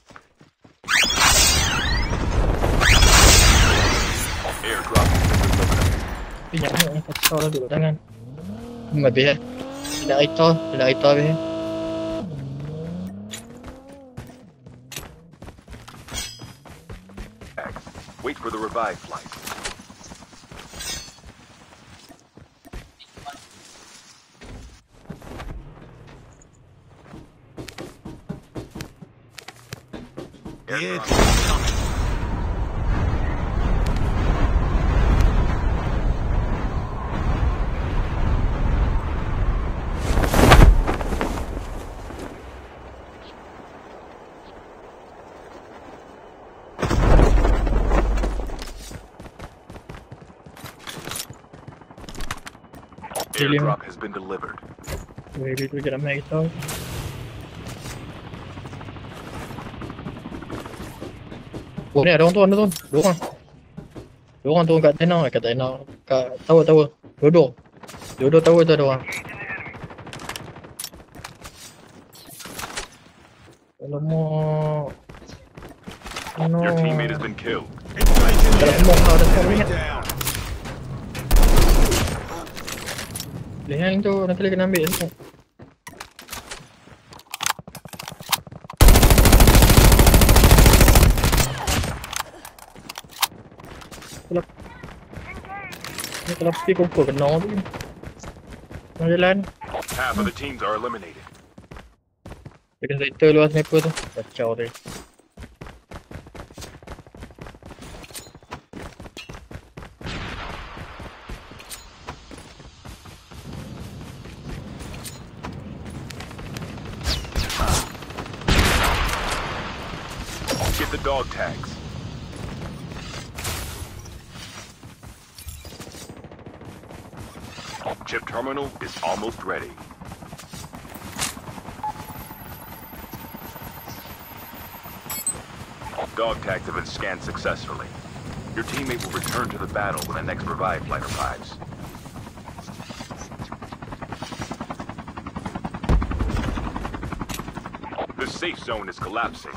[SPEAKER 1] Pinjam ni kacau lah duduk tangan. Habis eh. Tidak aita habis.
[SPEAKER 3] revive flight. Airdrop has been delivered.
[SPEAKER 1] Maybe we get a mate though. Ni ada orang tu. Dua orang tu kat tenang, kat tower. Dua tower tu ada orang. Alamak. No.
[SPEAKER 3] Your teammate has been killed.
[SPEAKER 1] Ada semua ada semua ni. Lehan tu nanti lagi kena ambil tu. Kalau pergi kumpul kena tu. Nak jalan.
[SPEAKER 3] Half of the teams are eliminated.
[SPEAKER 1] Dia kena settle luar sniper tu. Kacau tu.
[SPEAKER 3] Get the dog tags. Chip terminal is almost ready. Dog tags have been scanned successfully. Your teammate will return to the battle when the next revive flight arrives. The safe zone is collapsing.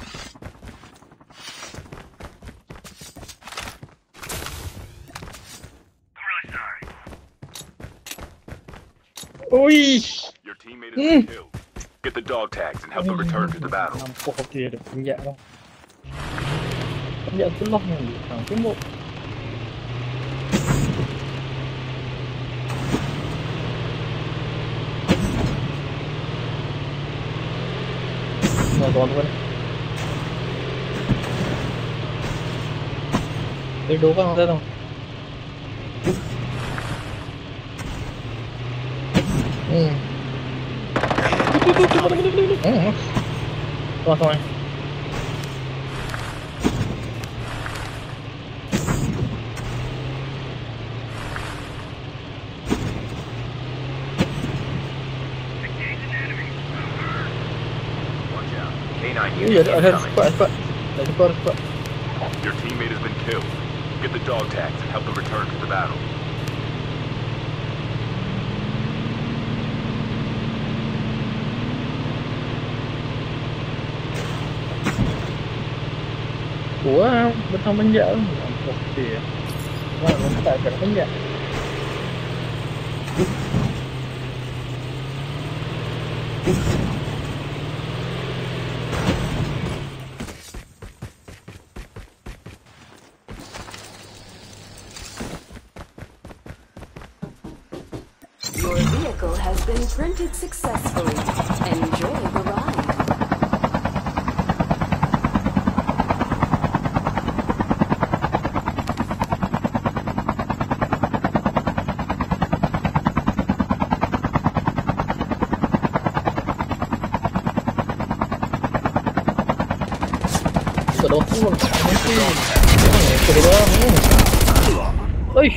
[SPEAKER 1] Ui.
[SPEAKER 3] Your teammate has been killed. Get the dog tags and help them return to the battle.
[SPEAKER 1] Nampak dia ada penjat lah. Penjat sebelah ni. Tembok. Nah, kawan-kawan. Dia dua orang ada tu. Tengah. Iya, ada spot.
[SPEAKER 3] Your teammate has been killed. Get the dog tags and help them return to the battle.
[SPEAKER 1] Wah, betul penjat tu. Nampak dia. Wah, nampak kat penjat.
[SPEAKER 7] Your vehicle has been printed successfully. Enjoy the ride.
[SPEAKER 1] Sedot pun. Oi.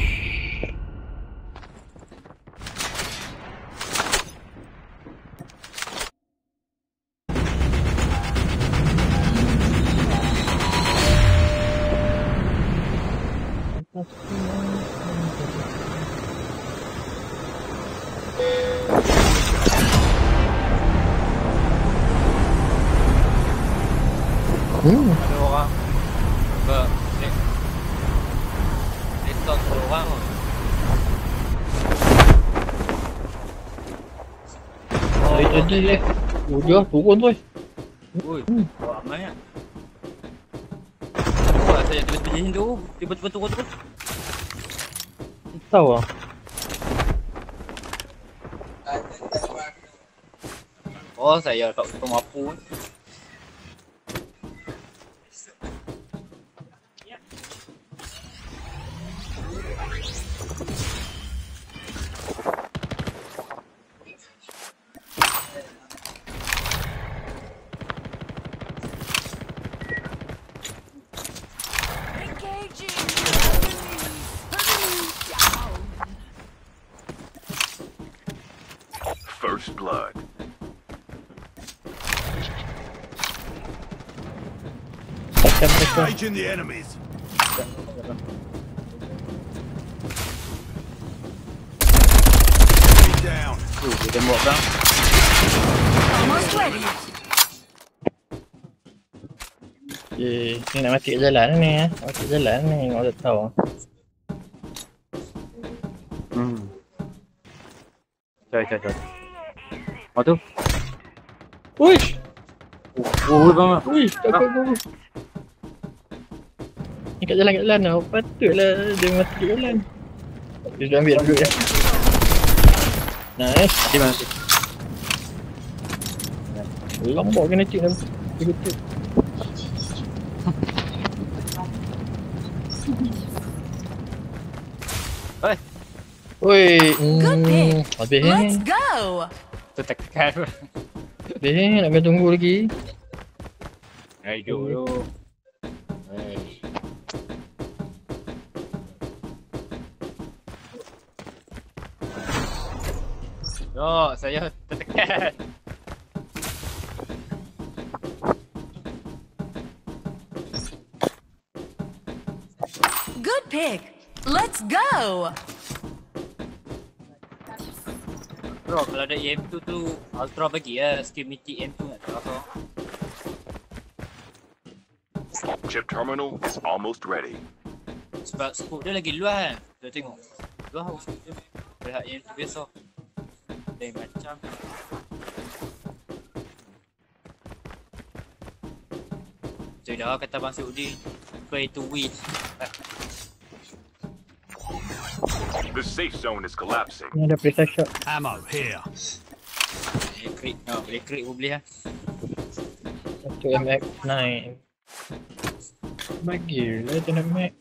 [SPEAKER 8] Ada orang Leton seorang
[SPEAKER 1] Boleh jadi dia turun tu.
[SPEAKER 8] Ui, ramai kan. saya tiba-tiba jadi tu. Tiba-tiba turun tu.
[SPEAKER 1] Tahu ah.
[SPEAKER 8] Oh, saya tak tahu apa.
[SPEAKER 4] Engaging enemies. Enemy down.
[SPEAKER 3] First blood.
[SPEAKER 1] Takkan mereka.
[SPEAKER 3] Engaging the enemies. Enemy down.
[SPEAKER 8] Dia tembak bang.
[SPEAKER 4] Almost ready.
[SPEAKER 1] Ni nak mati kat jalan ni ah. Mati kat jalan ni, kau tak tahu.
[SPEAKER 8] Cari. Oh tu.
[SPEAKER 1] Uish!
[SPEAKER 8] Oh, bang.
[SPEAKER 1] Uish, takut aku. Ni kat jalan lah. Patutlah dia mati kat jalan. Dia sudah ambil duit dah. Nice.
[SPEAKER 8] Di mana?
[SPEAKER 1] Lombok kena cik dah. Dia betul. Oi,
[SPEAKER 4] Good pick.
[SPEAKER 1] habis
[SPEAKER 4] Let's
[SPEAKER 1] ni.
[SPEAKER 4] go.
[SPEAKER 8] Tertekan.
[SPEAKER 1] Habis ni, nak kena tunggu lagi.
[SPEAKER 8] Ayo dulu. Yo, saya tertekan.
[SPEAKER 4] Good pick. Let's go.
[SPEAKER 8] Bro, kalau ada EM2 tu Ultra bagi ya, skill mythic EM2 nak tahu apa.
[SPEAKER 3] Chip terminal is almost ready.
[SPEAKER 8] Sebab scope dia lagi luas kan. Kita tengok. Luas aku scope dia. Lihat EM2 biasa. Lain macam. Sudah kata Bang Syukdi, pay to win.
[SPEAKER 3] The safe zone is collapsing.
[SPEAKER 1] Ni ada pressure shot.
[SPEAKER 3] Ammo here.
[SPEAKER 8] Boleh crit. Boleh crit pun boleh lah.
[SPEAKER 1] Satu MX9. Bagilah tu nak Mac.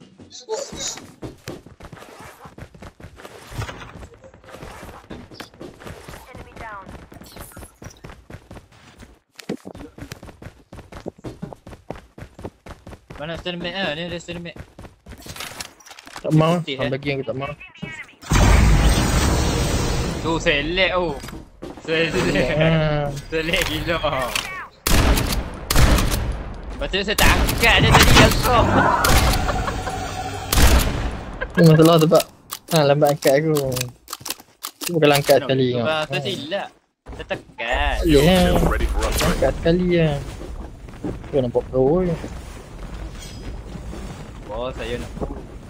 [SPEAKER 8] Mana stand map ah? Ni ada stand map.
[SPEAKER 1] Tak mau.
[SPEAKER 8] Putih,
[SPEAKER 1] Hang bagi yang kita tak mau.
[SPEAKER 8] Tu select oh. Select gila. Patutnya saya tak angkat dia tadi asam.
[SPEAKER 1] Ni masalah sebab lambat angkat aku. Tu bukan angkat sekali.
[SPEAKER 8] Saya silap. Saya tekan.
[SPEAKER 1] Ya.
[SPEAKER 3] Shield ready for upgrade.
[SPEAKER 1] Angkat sekali lah. Tu nampak pro je.
[SPEAKER 8] Oh, saya nak.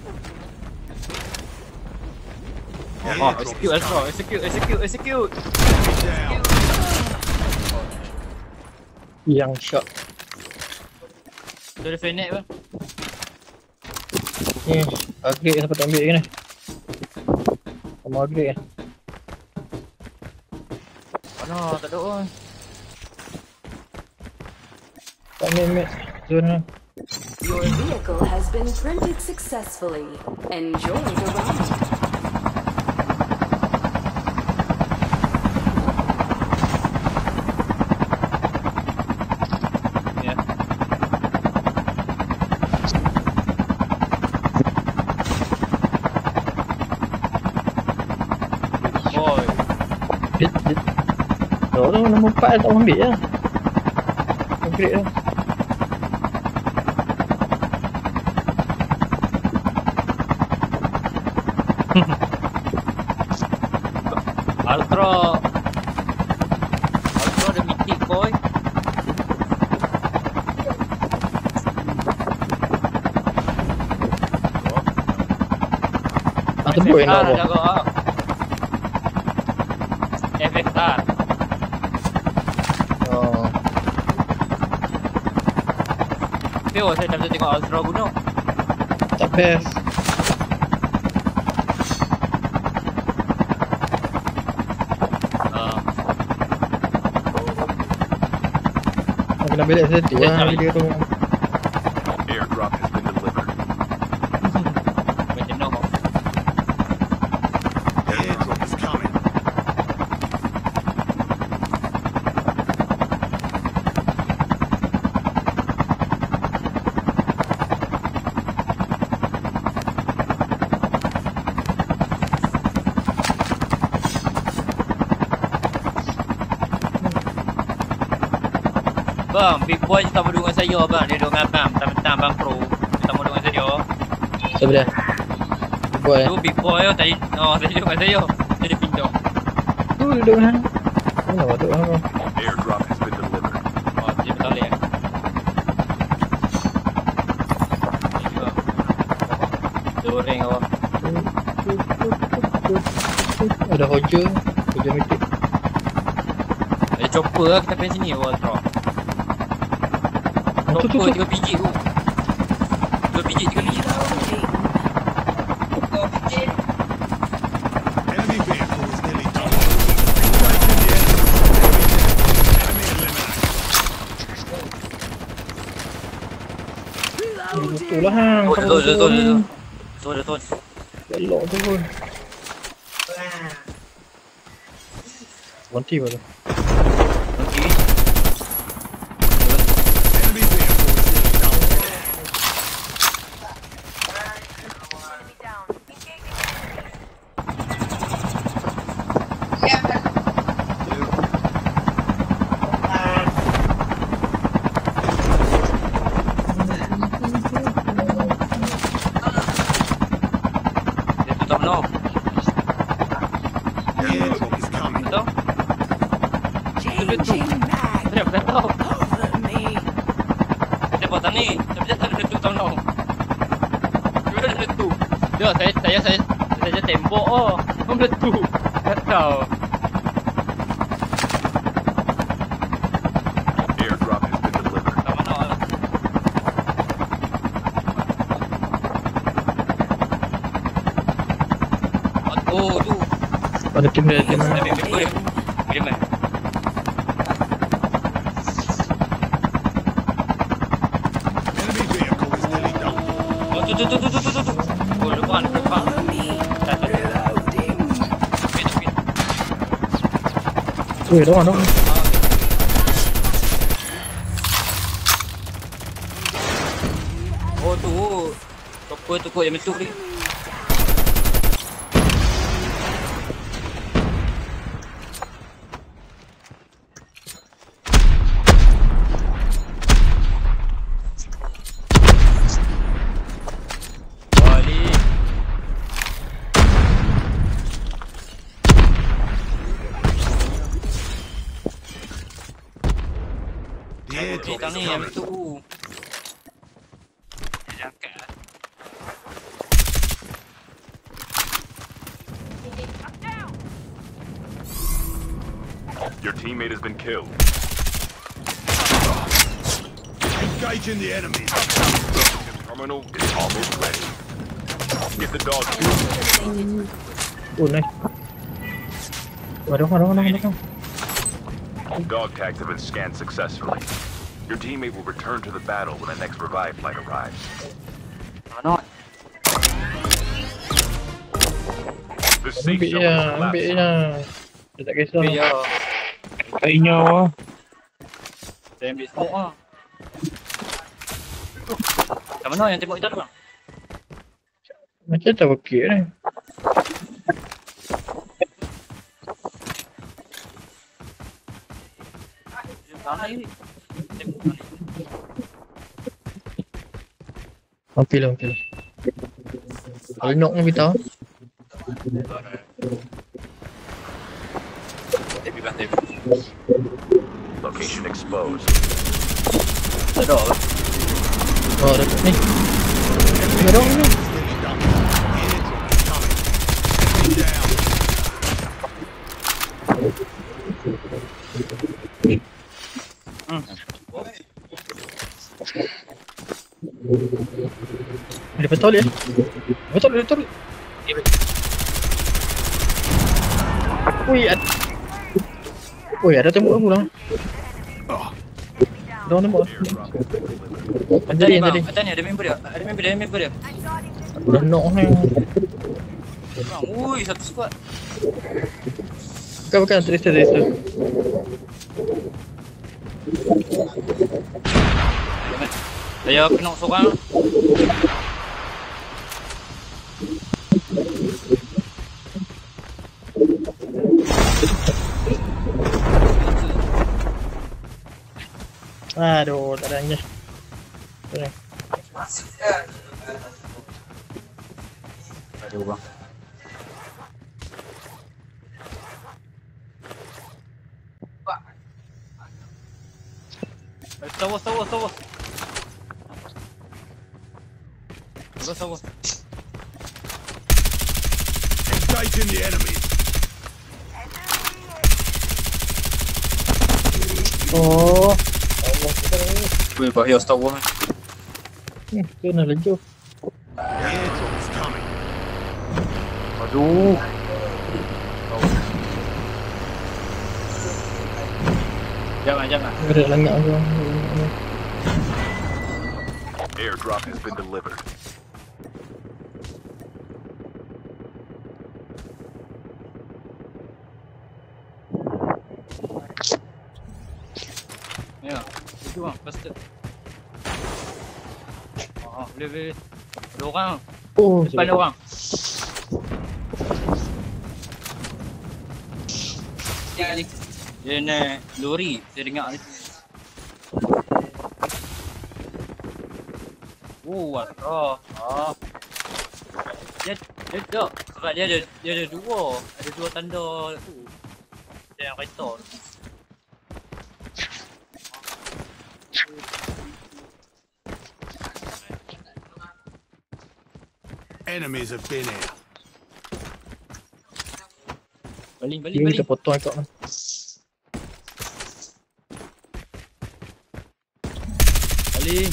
[SPEAKER 8] Oh, execute Astro. Execute.
[SPEAKER 3] Down.
[SPEAKER 1] Yang shot.
[SPEAKER 8] Tu ada Fennec bang.
[SPEAKER 1] Ni, upgrade siapa tak ambil ke ni? Kamu upgrade kan?
[SPEAKER 8] Mana tak ada orang.
[SPEAKER 1] Tak ambil zone lah.
[SPEAKER 7] Your vehicle has been printed successfully. Enjoy the ride.
[SPEAKER 1] Tu nombor 4 tak ambil lah. Upgrade lah.
[SPEAKER 8] Ultra ada mythic boy.
[SPEAKER 1] Atau boy nak apa?
[SPEAKER 8] FFR.
[SPEAKER 1] Oh.
[SPEAKER 8] Tengok saya dah bisa tengok Ultra guna.
[SPEAKER 1] best. Nak kena balik satu lah video tu.
[SPEAKER 3] Airdrop has been delivered.
[SPEAKER 8] Macam nak.
[SPEAKER 3] Airdrop is coming.
[SPEAKER 8] Bang, Big Boy tak mau dengan saya bang. Dia dengan abang, mentang-mentang bang pro. Dia tak mau dengan saya.
[SPEAKER 1] Siapa dia? Boy.
[SPEAKER 8] Tu Big Boy tadi. Oh, tadi dengan saya. Dia pindah.
[SPEAKER 1] Tu duduk mana? Mana awak duduk mana?
[SPEAKER 3] Airdrop has been delivered.
[SPEAKER 8] Oh, dia betul ya. Doreng awak.
[SPEAKER 1] Ada hoja mitik.
[SPEAKER 8] Ada chopper lah kita pergi sini awak drop. Chopper 3 biji tu. 3 biji.
[SPEAKER 3] Enemy vehicle is nearly done.
[SPEAKER 1] Betul lah hang.
[SPEAKER 8] Betul.
[SPEAKER 1] Elok tu pun. Monty mana?
[SPEAKER 3] Enemy vehicle is nearly down.
[SPEAKER 8] Dia tutup no.
[SPEAKER 3] Airdrop is coming.
[SPEAKER 8] Betul? Dia dah tahu. Dia buat ni. Tapi dia tak ada tutup no. Dia dah letup. Dia saya tembok oh. Meletup. Tak tahu.
[SPEAKER 3] Airdrop has been delivered.
[SPEAKER 8] Tak mana lah. Oh tu.
[SPEAKER 1] Ada tim dia.
[SPEAKER 8] Dia main.
[SPEAKER 3] Enemy vehicle is nearly down.
[SPEAKER 8] Oh tu. Oh depan.
[SPEAKER 1] Weh, dong.
[SPEAKER 8] Oh tu. Chopper tu kot yang meletup ni. Balik.
[SPEAKER 3] The airdrop
[SPEAKER 8] Kita
[SPEAKER 3] is
[SPEAKER 8] ni yang
[SPEAKER 3] coming.
[SPEAKER 8] tu. Dia angkat.
[SPEAKER 3] Your teammate has been killed. Engaging the enemy. Terminal is almost ready. Get the dog.
[SPEAKER 1] Oh, nice. Dong.
[SPEAKER 3] Dog tags have been scanned successfully. Your teammate will return to the battle when the next revive flight arrives.
[SPEAKER 8] Mana?
[SPEAKER 3] The safe
[SPEAKER 1] Ambil
[SPEAKER 3] zone
[SPEAKER 1] je,
[SPEAKER 3] is
[SPEAKER 1] ambil
[SPEAKER 3] collapsing.
[SPEAKER 1] je. Dia tak kisah.
[SPEAKER 8] Ambil je.
[SPEAKER 6] Kainya awak.
[SPEAKER 8] Saya ambil smoke lah. Kat mana yang tembok kita tu bang?
[SPEAKER 1] Macam tak okey ni.
[SPEAKER 8] Sana ni. Tembok sana ni.
[SPEAKER 1] Ambil lah. Kalau knock ni beritahu.
[SPEAKER 2] Location exposed.
[SPEAKER 8] Tak ada apa.
[SPEAKER 1] Oh, dekat ni. Tengah dong ni. Dia betul ya? Betul. Wih, ada tembok aku lah. Ada orang tembok. Jadi.
[SPEAKER 8] Atas ni ada member dia. Ada member dia.
[SPEAKER 1] Dah knock ni.
[SPEAKER 8] Ui, satu squad.
[SPEAKER 1] Bukan, Tristan.
[SPEAKER 8] Saya kena seorang.
[SPEAKER 1] Aduh, tak ada angin.
[SPEAKER 8] Aduh bang. Tawas.
[SPEAKER 3] Engaging the enemy.
[SPEAKER 1] Oh.
[SPEAKER 8] Wih, bahaya Star Wars ni.
[SPEAKER 1] Kena laju.
[SPEAKER 3] The airdrop's coming.
[SPEAKER 8] Aduh. Jangan.
[SPEAKER 1] Ada langgar aku.
[SPEAKER 3] Airdrop has been delivered.
[SPEAKER 8] Ya, itu bang, faster. Boleh. Ada orang.
[SPEAKER 1] Oh,
[SPEAKER 8] Depan ada orang. Dia naik lori, saya dengar ni. Dia tak. Sebab dia ada dua. Ada dua tanda tu. Dia yang kereta.
[SPEAKER 3] Enemies have been here.
[SPEAKER 8] Baling.
[SPEAKER 1] Kita potong ikut kan.
[SPEAKER 8] Baling.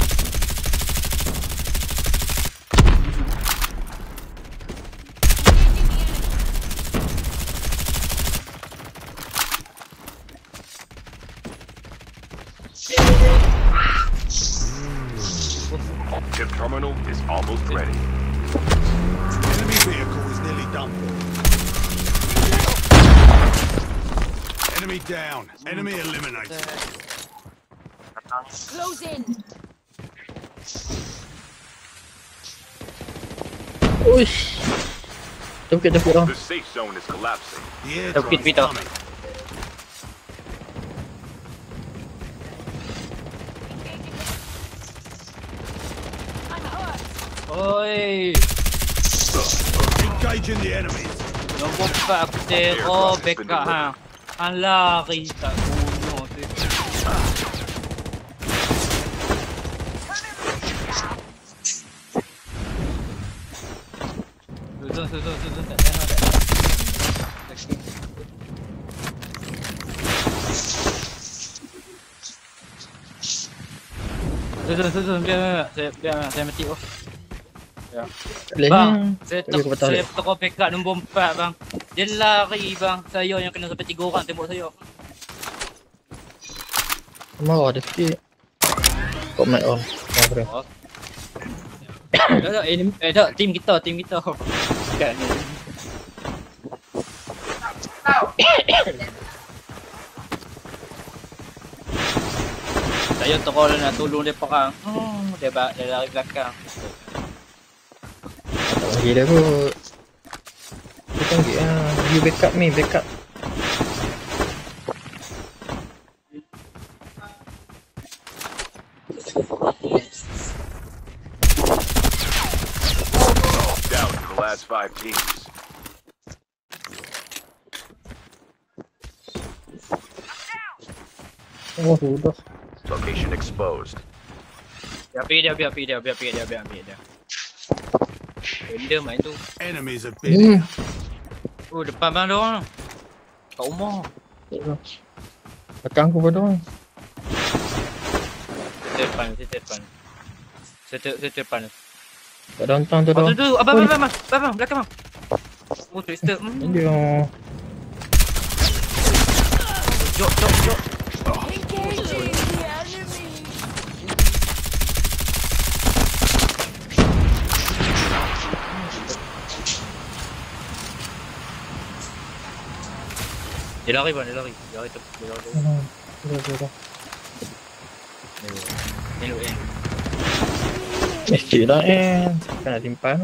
[SPEAKER 3] Chip terminal is almost ready. Enemy vehicle is nearly done for. Enemy down. Enemy eliminated.
[SPEAKER 4] Close in.
[SPEAKER 1] Uish. Tepuk dah.
[SPEAKER 3] The safe zone is collapsing. The
[SPEAKER 8] Tepuk
[SPEAKER 3] airdrop is
[SPEAKER 8] Peter.
[SPEAKER 3] coming.
[SPEAKER 8] Oi.
[SPEAKER 3] Engaging the enemies.
[SPEAKER 8] Nombor 4 aku teror backup hang. Hang lari tak bunuh tu. Susun tak tengok tak. Susun biar saya mati oh. Ya. Bang, saya tengok backup nombor 4 bang. Dia lari bang. Saya yang kena sampai 3 orang tembak saya.
[SPEAKER 1] Marah dia sikit. Kau mic on.
[SPEAKER 8] Oh. Tak, team kita. Kat ni. Saya terus nak tolong dia perang. Dia lari belakang.
[SPEAKER 1] Tak lagi dah kot. Dia panggil lah. You backup.
[SPEAKER 3] Down to the last 5 teams.
[SPEAKER 1] Oh, sudah.
[SPEAKER 2] Location exposed.
[SPEAKER 8] Biar dia. Benda main tu.
[SPEAKER 3] Enemies have been here.
[SPEAKER 8] Oh, depan bang ada orang. Kat rumah.
[SPEAKER 1] Belakang aku pada orang.
[SPEAKER 8] Kita depan. Saya depan.
[SPEAKER 1] Kat downtown tu dah.
[SPEAKER 8] Tu. Abang, belakang bang. Oh, twister.
[SPEAKER 1] Dia.
[SPEAKER 8] Jok.
[SPEAKER 4] Engaging the enemy.
[SPEAKER 8] Dia lari bang, dia lari.
[SPEAKER 1] Dah.
[SPEAKER 8] Elok kan.
[SPEAKER 1] Cik dah kena simpan.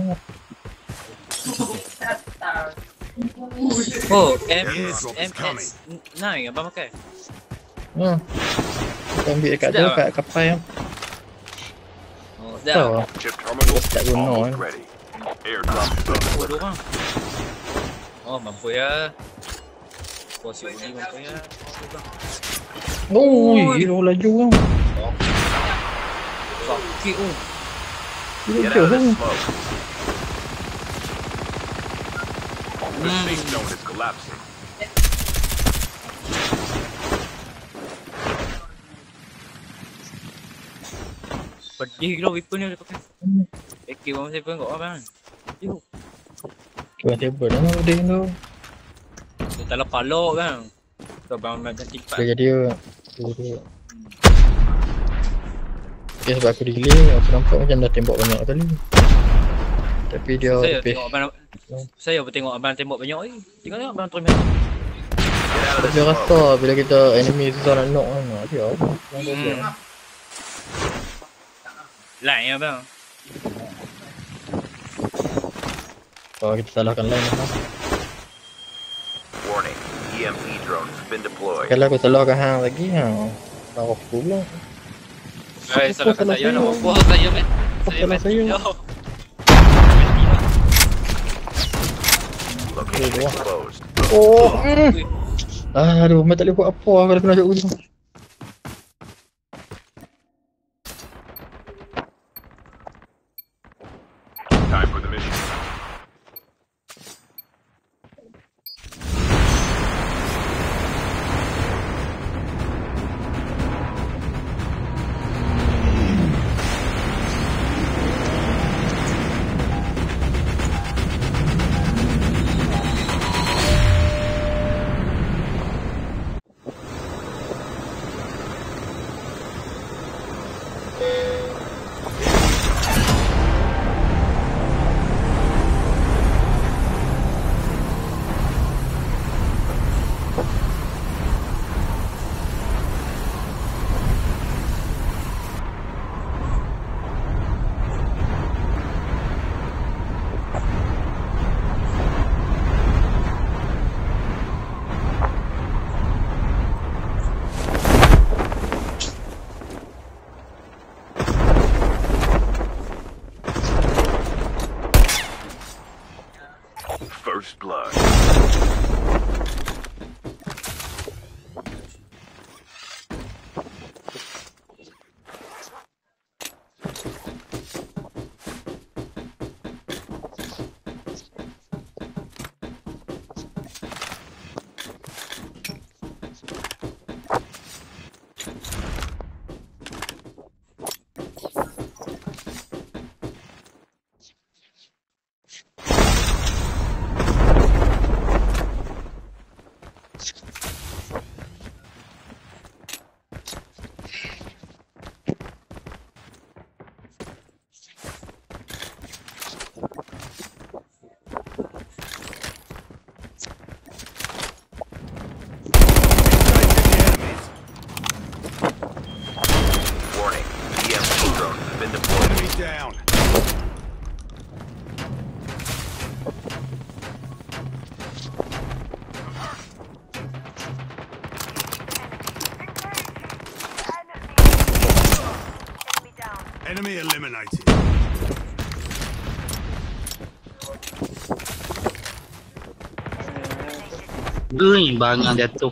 [SPEAKER 8] Oh, MS9 abang pakai.
[SPEAKER 1] Kita ambil dekat tu, kat kapal yang.
[SPEAKER 8] Oh,
[SPEAKER 1] Tahu
[SPEAKER 8] dah.
[SPEAKER 1] lah.
[SPEAKER 3] Chip terminal
[SPEAKER 1] Tak guna
[SPEAKER 3] almost ready. Airdrop is
[SPEAKER 8] Oh,
[SPEAKER 3] delivered.
[SPEAKER 8] dua orang. Oh, mampu ya. Posisi ni mampu ya.
[SPEAKER 1] Hero laju kan.
[SPEAKER 8] Sakit oh.
[SPEAKER 3] Get out of this smoke. The safe zone is collapsing.
[SPEAKER 8] Pedih gila weapon ni dia pakai. AK-17 kat abang. Yo.
[SPEAKER 1] Kau table dah dia tu.
[SPEAKER 8] Dia tak lepas lock kan. Tu abang main tipat.
[SPEAKER 1] Dia dia. Okay, sebab aku delay, aku nampak macam dah tembak banyak kali. Tapi dia
[SPEAKER 8] Saya tengok abang tembak banyak ni. Tengok abang terima.
[SPEAKER 1] Dia rasa bila kita enemy susah nak knock kan. Dia
[SPEAKER 8] Line abang.
[SPEAKER 1] kalau kita salahkan line lah.
[SPEAKER 2] Warning, EMP drone has been deployed.
[SPEAKER 1] Kalau aku salahkan hang lagi, taruh aku pula.
[SPEAKER 8] Salahkan saya nak buat saya kan.
[SPEAKER 1] Salah saya.
[SPEAKER 2] Location exposed.
[SPEAKER 1] Aduh, tak boleh buat apa kalau kena ujung.
[SPEAKER 3] Time for the mission. First blood.
[SPEAKER 2] Warning, EMP drone has been deployed.
[SPEAKER 3] Enemy down. Enemy eliminated.
[SPEAKER 6] Bangang jatuh.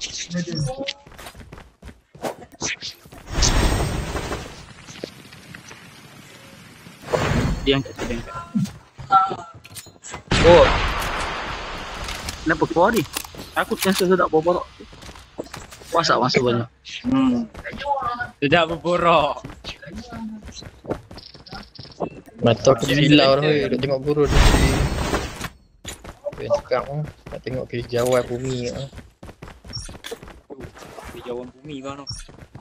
[SPEAKER 6] Dia angkat. Oh. Kenapa keluar ni? Aku cancel tak berborok. Puasa masa banyak.
[SPEAKER 8] Tidak berborok.
[SPEAKER 1] Mata aku silau dah weh, duk tengok burung ni tadi. Weh cakap nak tengok kehijauan bumi ah.
[SPEAKER 8] Kehijauan bumi bang tu.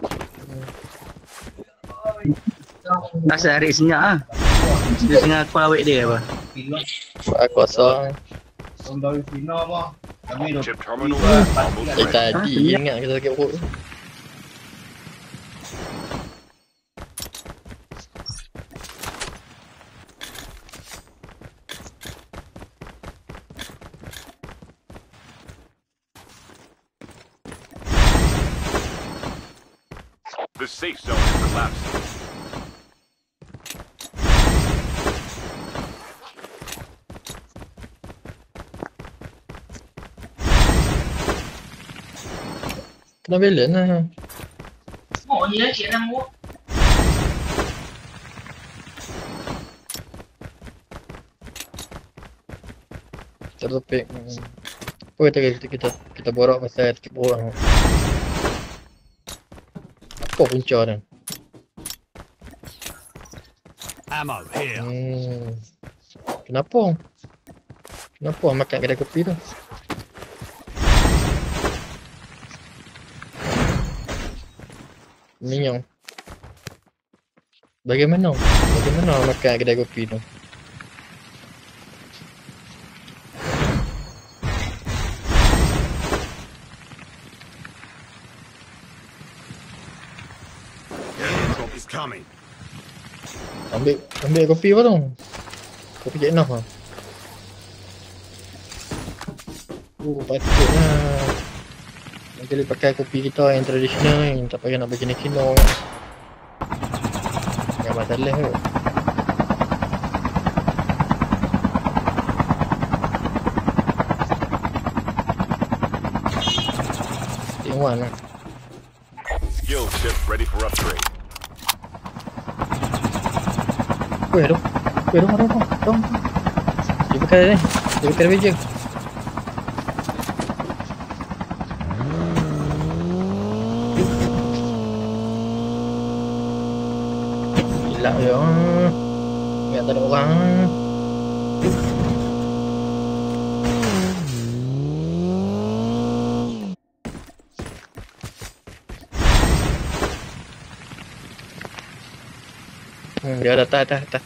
[SPEAKER 11] Asal hari senyap ah. Dia tengah kepala awet dia apa?
[SPEAKER 1] Kosong.
[SPEAKER 3] Chip terminal is almost ready.
[SPEAKER 1] Tadi ingat kita sakit perut.
[SPEAKER 3] The safe zone is collapsing.
[SPEAKER 1] Kena balance lah. Tertopik. Apa kita borak pasal tiap orang. Apa punca dia?
[SPEAKER 12] Ammo here.
[SPEAKER 1] Kenapa? Kenapa makan kedai kopi tu? Minyong. Bagaimana makan kedai kopi tu? Ambil kopi apa tu? Kopi Cik Noh lah. Patutlah. Nanti boleh pakai kopi kita yang tradisional ni. Tak payah nak bagi Kino. Tak masalah kot. Tengok lah.
[SPEAKER 3] Skill chip ready for upgrade.
[SPEAKER 1] Kuih tu. Dia pakai ni. Dia pakai meja. Gila dia. Ingat tak ada orang. Dia ada atas.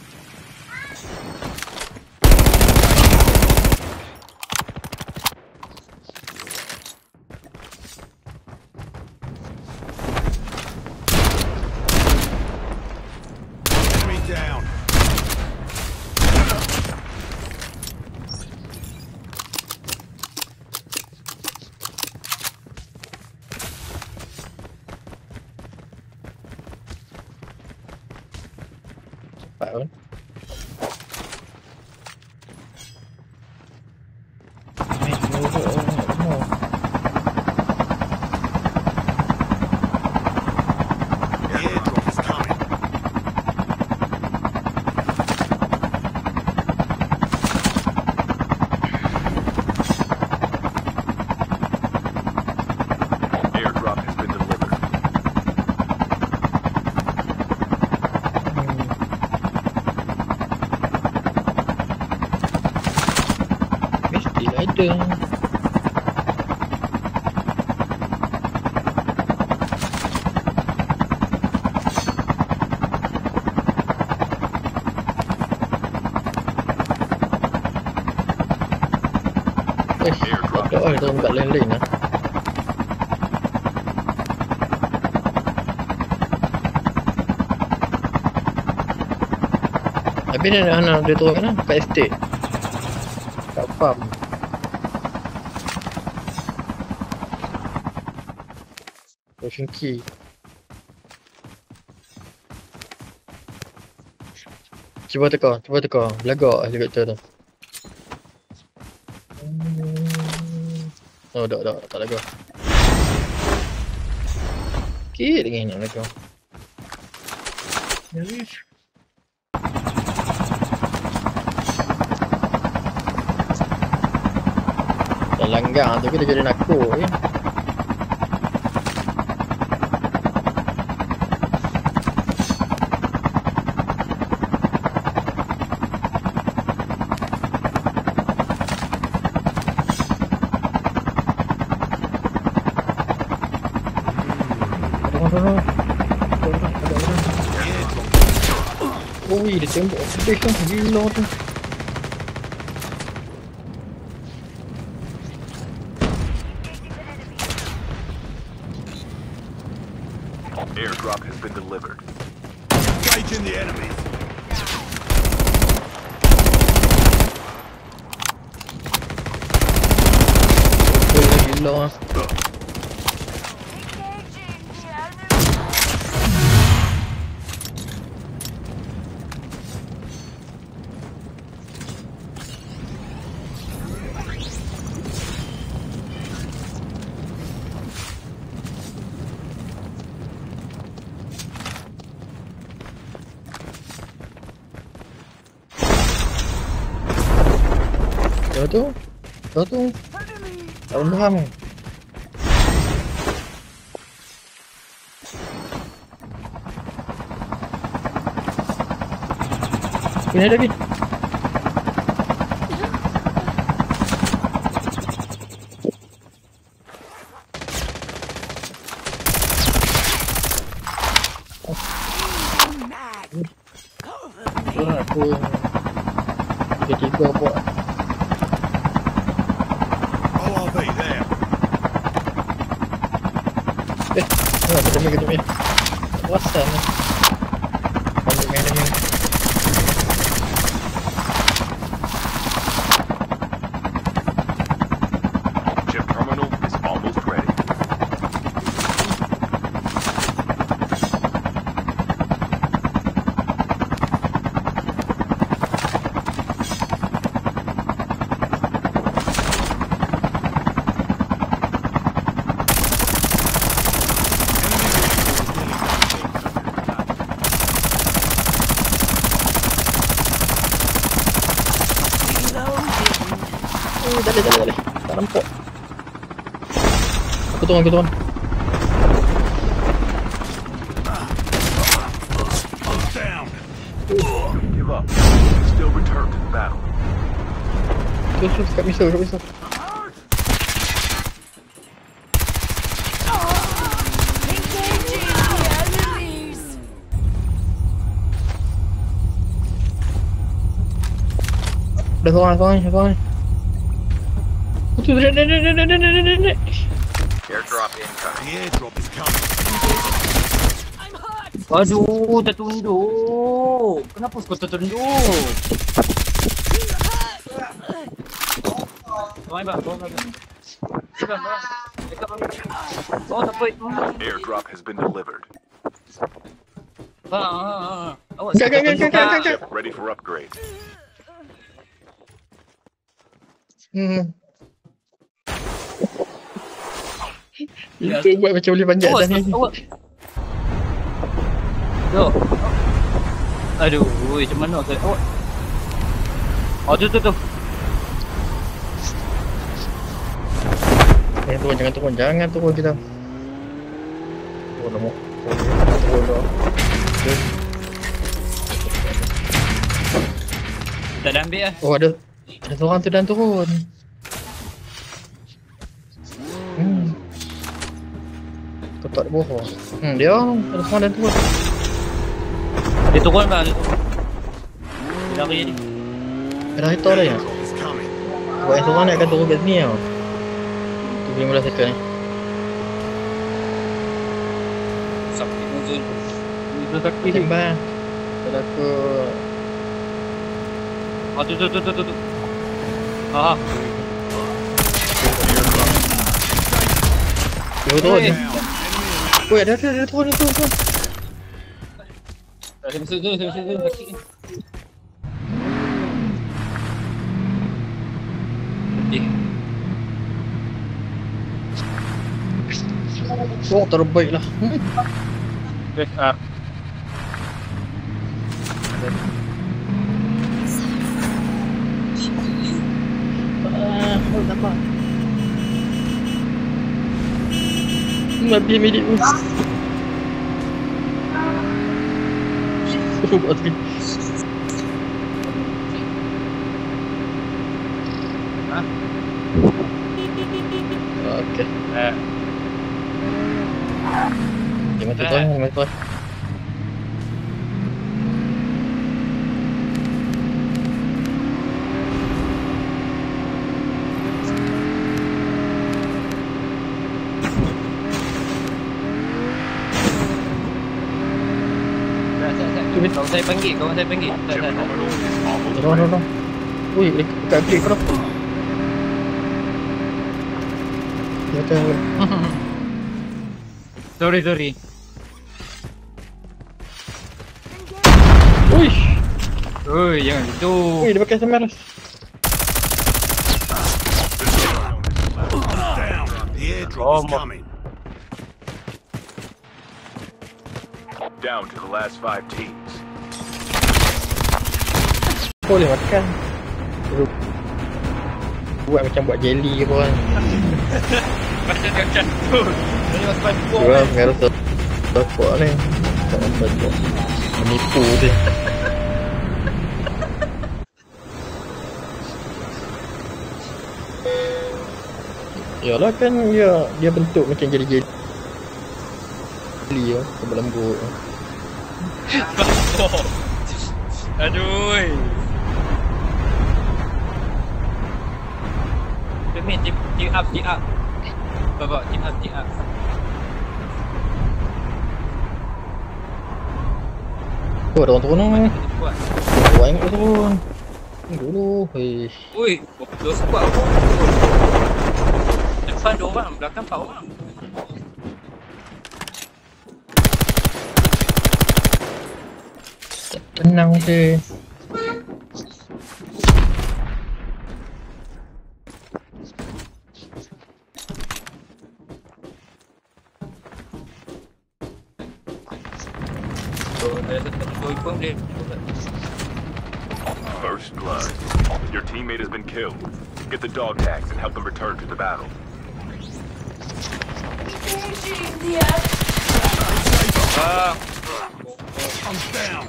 [SPEAKER 1] Cepat pun.
[SPEAKER 3] Airdrop has been delivered.
[SPEAKER 1] Mesti ada. Tak ada tempat lain-lain lah. Tapi dia turun mana? Kat estate. Kat farm. Potion key. Cuba teka. Belagak helikopter tu. Oh, tak lagak. Sikit lagi nak lagak. Dah langgar tu kita jadi nakut je. Ada orang. Ui, dia tembak sedih kan. Gila tu.
[SPEAKER 3] Airdrop has been delivered.
[SPEAKER 12] Engaging the enemies.
[SPEAKER 1] Gila. Jatuh. Tak faham. Ini lagi. Aku tiga buat. Kedemi. Kuasa ni. Banyak enemy.
[SPEAKER 3] Chip terminal is almost ready.
[SPEAKER 1] Dali. Tak nampak. Aku turun.
[SPEAKER 3] Give up. Still return to the battle.
[SPEAKER 1] Terus kat misal. Dah seorang.
[SPEAKER 2] Airdrop incoming.
[SPEAKER 12] The airdrop is coming.
[SPEAKER 8] Aduh, tertunduk. Kenapa kau tertunduk?
[SPEAKER 3] Airdrop has been delivered.
[SPEAKER 1] Gak.
[SPEAKER 3] Ready for upgrade.
[SPEAKER 1] Itu buat macam boleh panjat atas ni.
[SPEAKER 8] Tuh. Aduh, macam mana saya? Oh, tu.
[SPEAKER 1] Jangan turun kita. Turun.
[SPEAKER 8] Tak ada ambil lah.
[SPEAKER 1] Oh, ada seorang tu dan turun. Kau tak bohong. Dia ada seorang dan turun.
[SPEAKER 8] Dia turun bang. Dia lari ni.
[SPEAKER 1] Ada hitam dah ya. Buat yang seorang nak akan turun kat sini tau. Tu 15 second.
[SPEAKER 8] Sakit muncul.
[SPEAKER 1] Itu sakit ni bang. Kalau aku
[SPEAKER 8] tu.
[SPEAKER 1] Dia turun ni. Weh, ada turun.
[SPEAKER 8] Saya sakit ni.
[SPEAKER 1] Oh, terbaik lah. Nampak. Mati milik ni. Mati. Okey. 15 mati tuan.
[SPEAKER 8] Kawan saya panggil.
[SPEAKER 1] Tolong. Ui, dekat klik kau. Betul.
[SPEAKER 8] Sorry.
[SPEAKER 1] Uish.
[SPEAKER 8] Oi, jangan gitu.
[SPEAKER 1] Ui, dia pakai semaras.
[SPEAKER 12] The airdrop is coming.
[SPEAKER 3] Down to the last 5 teams.
[SPEAKER 1] Boleh makan. Buat macam buat jelly ke apa kan.
[SPEAKER 8] Macam tu. Ini makan pok.
[SPEAKER 1] Gua merah tepuk ni. Tak nampak tu. Menipu dia. Yalah kan dia bentuk macam jelly ya, lembut.
[SPEAKER 8] Aduh. Team up. Bawa team up.
[SPEAKER 1] Oh, ada orang turun ni. Orang yang turun. Dulu, hei.
[SPEAKER 8] Ui, dua squad apa? Depan 2 orang, belakang 4 orang.
[SPEAKER 1] Tenang je.
[SPEAKER 3] First blood. Your teammate has been killed. Get the dog tags and help them return to the battle.
[SPEAKER 12] I'm down.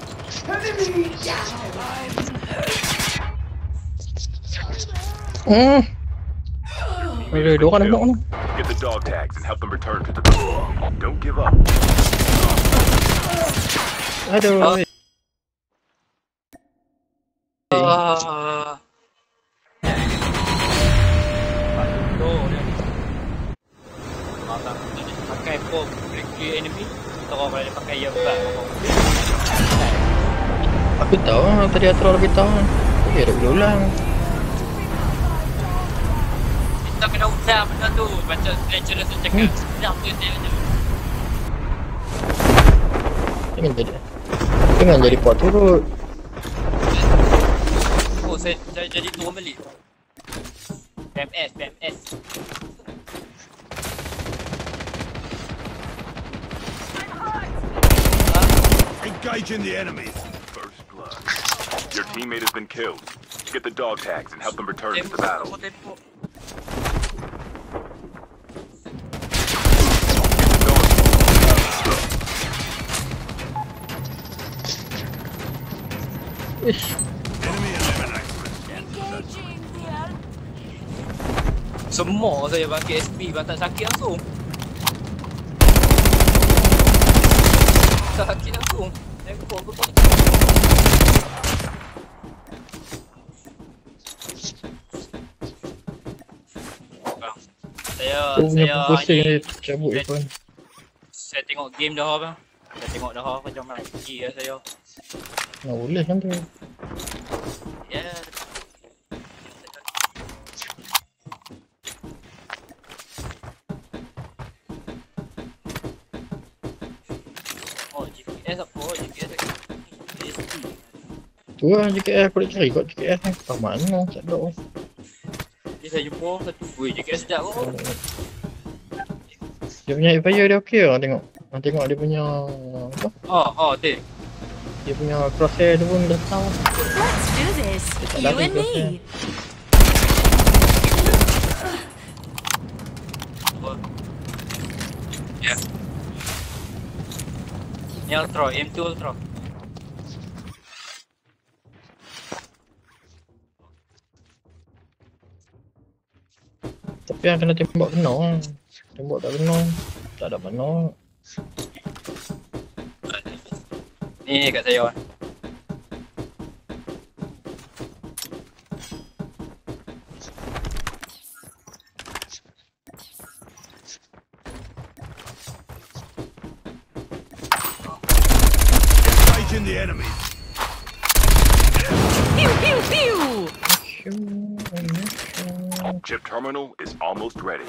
[SPEAKER 1] Ada orang nampak ni.
[SPEAKER 3] Get the dog tags and help them return to the battle. Don't give up.
[SPEAKER 1] Aduh.
[SPEAKER 8] Pakai pop break enemy atau kalau dia pakai yang back.
[SPEAKER 1] Aku tahu tadi Atro lebih tahu. Dia dah berulang.
[SPEAKER 8] Kita kena ucap benda tu macam lecturer tu cakap. Sedap tu dia tu.
[SPEAKER 1] Jangan jadi pot turut.
[SPEAKER 8] Oh, saya jadi turun balik. PMS.
[SPEAKER 12] Engaging the enemies.
[SPEAKER 3] First blood. Your teammate has been killed. Get the dog tags and help them return to the battle.
[SPEAKER 12] Enemy eliminated.
[SPEAKER 8] Semua saya bangkit SP bang, tak sakit langsung. Sakit langsung. Saya
[SPEAKER 1] pusing ni cabut pun.
[SPEAKER 8] Saya tengok game dah bang. Saya tengok dah macam mana pergi lah saya.
[SPEAKER 1] Nak boleh kan tu.
[SPEAKER 8] Ya. Oh, GPS apa? GPS
[SPEAKER 1] tu lah GPS aku nak cari kot GPS ni. Tak mana, tak ada.
[SPEAKER 8] Jadi saya jumpa satu. Weh, GPS sekejap kot.
[SPEAKER 1] Dia punya fire dia okey lah tengok. Tengok dia punya apa?
[SPEAKER 8] Oh, dia.
[SPEAKER 1] Dia punya crosshair tu pun dah tahu.
[SPEAKER 4] Let's do this. You and me.
[SPEAKER 8] Ya. Ni Ultra, M2 Ultra. Tapi yang kena tembak kena. Tembak tak kena. Tak ada mana. Ni kat saya.
[SPEAKER 12] Engaging the enemy.
[SPEAKER 4] Pew pew pew.
[SPEAKER 3] Chip terminal is almost ready.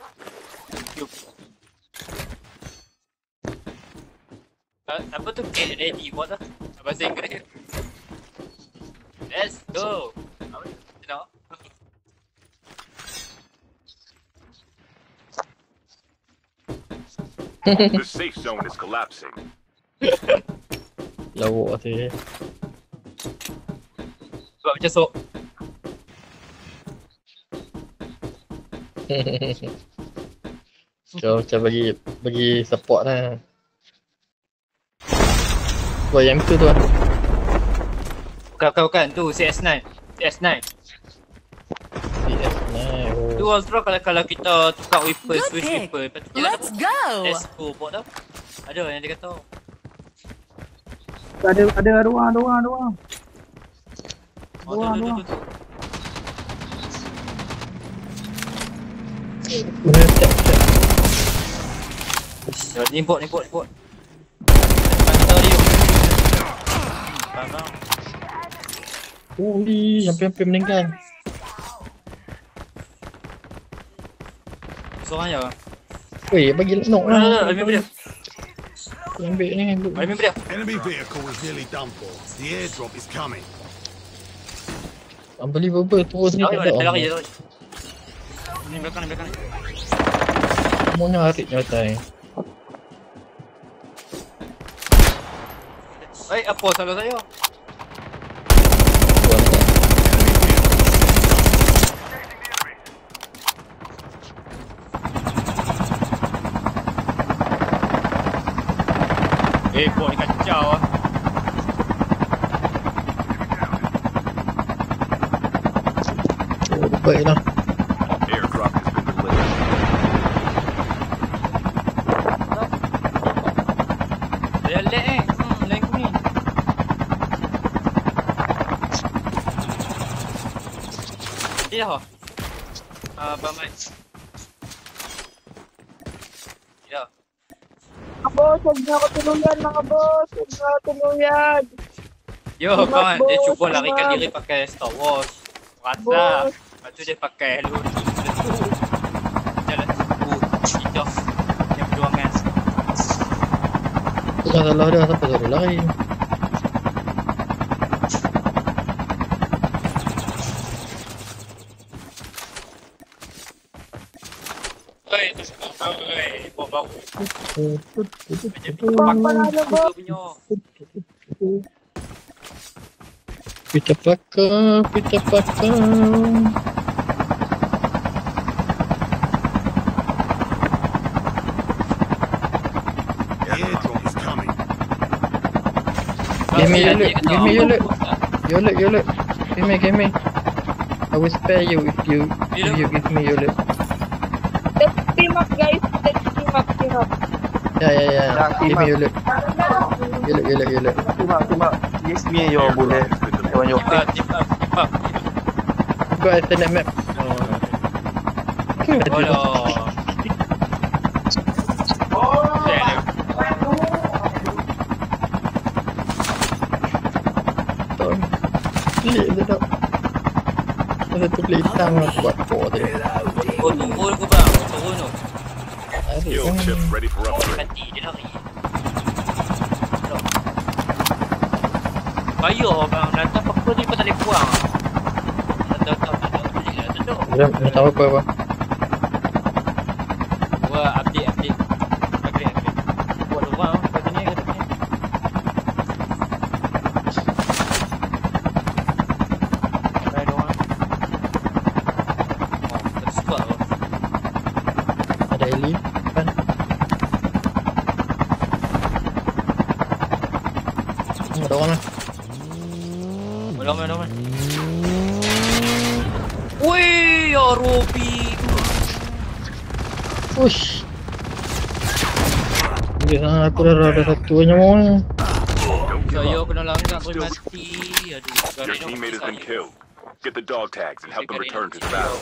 [SPEAKER 8] Apa tu get ready buat tu? Bahasa Inggeris. Let's go. You know.
[SPEAKER 3] The safe zone is collapsing.
[SPEAKER 1] Lawak tu.
[SPEAKER 8] Buat macam sok.
[SPEAKER 1] Kau macam bagi support lah. Wah, yang tu tu lah.
[SPEAKER 8] Bukan tu CS9. CS9.
[SPEAKER 1] CS9. Oh.
[SPEAKER 8] Tu Ultra kalau kita tukar weapon,
[SPEAKER 4] Good
[SPEAKER 8] switch
[SPEAKER 4] pick.
[SPEAKER 8] weapon. Lepas tu
[SPEAKER 4] Let's go.
[SPEAKER 8] Let's go buat tau. Ada yang dia kata.
[SPEAKER 11] Ada ruang.
[SPEAKER 8] Tu. Ni bot. Pantau dia. Bang.
[SPEAKER 1] Ui, hampir meninggal.
[SPEAKER 8] Seorang je.
[SPEAKER 1] Weh, bagi knock lah.
[SPEAKER 8] Ambil dia.
[SPEAKER 1] Ambil ni.
[SPEAKER 8] Ambil dia.
[SPEAKER 12] Enemy vehicle is nearly done for. The airdrop is coming.
[SPEAKER 1] Unbelievable, terus ni tak ada.
[SPEAKER 8] Lari. Ni belakang.
[SPEAKER 1] Semuanya harik nyatai.
[SPEAKER 8] Apa salah saya? Bot ni kacau lah.
[SPEAKER 1] Baiklah.
[SPEAKER 3] Airdrop has been delivered.
[SPEAKER 8] Dia lag lag ni. Dia dah. Bamat. Ya.
[SPEAKER 5] Bos, huwag niyo ako tuluyan mga boss. Huwag niyo ako tuluyan.
[SPEAKER 8] Yo, kawan, dia cuba larikan diri pakai Star Wars. Rasa. Lepas tu dia pakai Hello jalan kita yang perjuangan.
[SPEAKER 1] Dah salah dah, siapa suruh lari?
[SPEAKER 8] Bot bau.
[SPEAKER 1] Pita pakar.
[SPEAKER 12] The airdrop is coming.
[SPEAKER 1] Give me your loot. Give me. I will spare you if you give me your loot.
[SPEAKER 5] Let's team up, guys. Let's team up.
[SPEAKER 1] Yeah. Give me your loot. Your loot.
[SPEAKER 11] Team up. Yes, me and your bullet. On your face.
[SPEAKER 8] Tip up.
[SPEAKER 1] Go alternate map. Pelik dia tak. Masa tu pelik hitam lah buat port dia.
[SPEAKER 8] Tunggu aku bang. Turun tu.
[SPEAKER 3] Skill chip ready for upgrade.
[SPEAKER 8] Hati dia lari. Bayar bang. Nanti apa ni kau tak boleh buang. Tak.
[SPEAKER 1] Dia tahu apa.
[SPEAKER 8] Wah, update. Buat orang kat sini.
[SPEAKER 1] Ada Eli kan? Ada orang lah.
[SPEAKER 8] Ada orang. Wih, ya Robi.
[SPEAKER 1] Ush. Dia sana aku dah ada satu nyawa ni.
[SPEAKER 3] give
[SPEAKER 8] Saya
[SPEAKER 3] up.
[SPEAKER 8] kena langgar boleh mati. Aduh,
[SPEAKER 3] Your teammate has been killed. Get the dog tags and help them return to the battle.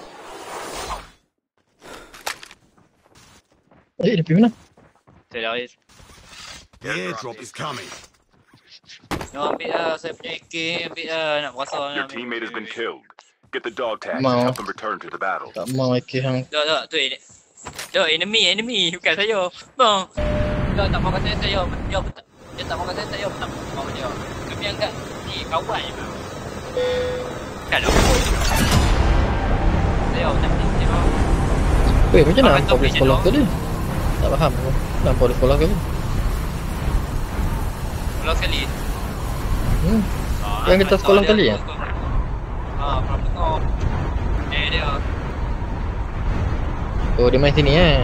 [SPEAKER 1] Dia pergi mana?
[SPEAKER 8] Saya dah
[SPEAKER 12] The airdrop is coming.
[SPEAKER 8] nak ambil saya punya AK, ambil nak berasa
[SPEAKER 3] Your
[SPEAKER 8] nak.
[SPEAKER 3] teammate has been killed. Get the dog tags and
[SPEAKER 1] Mau.
[SPEAKER 3] help them return to the battle.
[SPEAKER 1] Tak mau AK hang.
[SPEAKER 8] Tak, tu ini. Tak, enemy, bukan saya. Bang. Tak mau kata saya, dia betul. Dia tak mau kata saya, tak mau dia. Kami anggap ni kawan je bang. Kan apa? Saya tak ni bang.
[SPEAKER 1] Weh, macam mana
[SPEAKER 8] Abang
[SPEAKER 1] hampa
[SPEAKER 8] tak
[SPEAKER 1] boleh
[SPEAKER 8] boleh
[SPEAKER 1] sekolah
[SPEAKER 8] je,
[SPEAKER 1] ke dia? Tak faham aku. Hampa boleh sekolah ke dia?
[SPEAKER 8] Pulau sekali.
[SPEAKER 1] Yang kita sekolah kali ya?
[SPEAKER 8] Berapa kau? Dia.
[SPEAKER 1] Oh, dia main sini eh?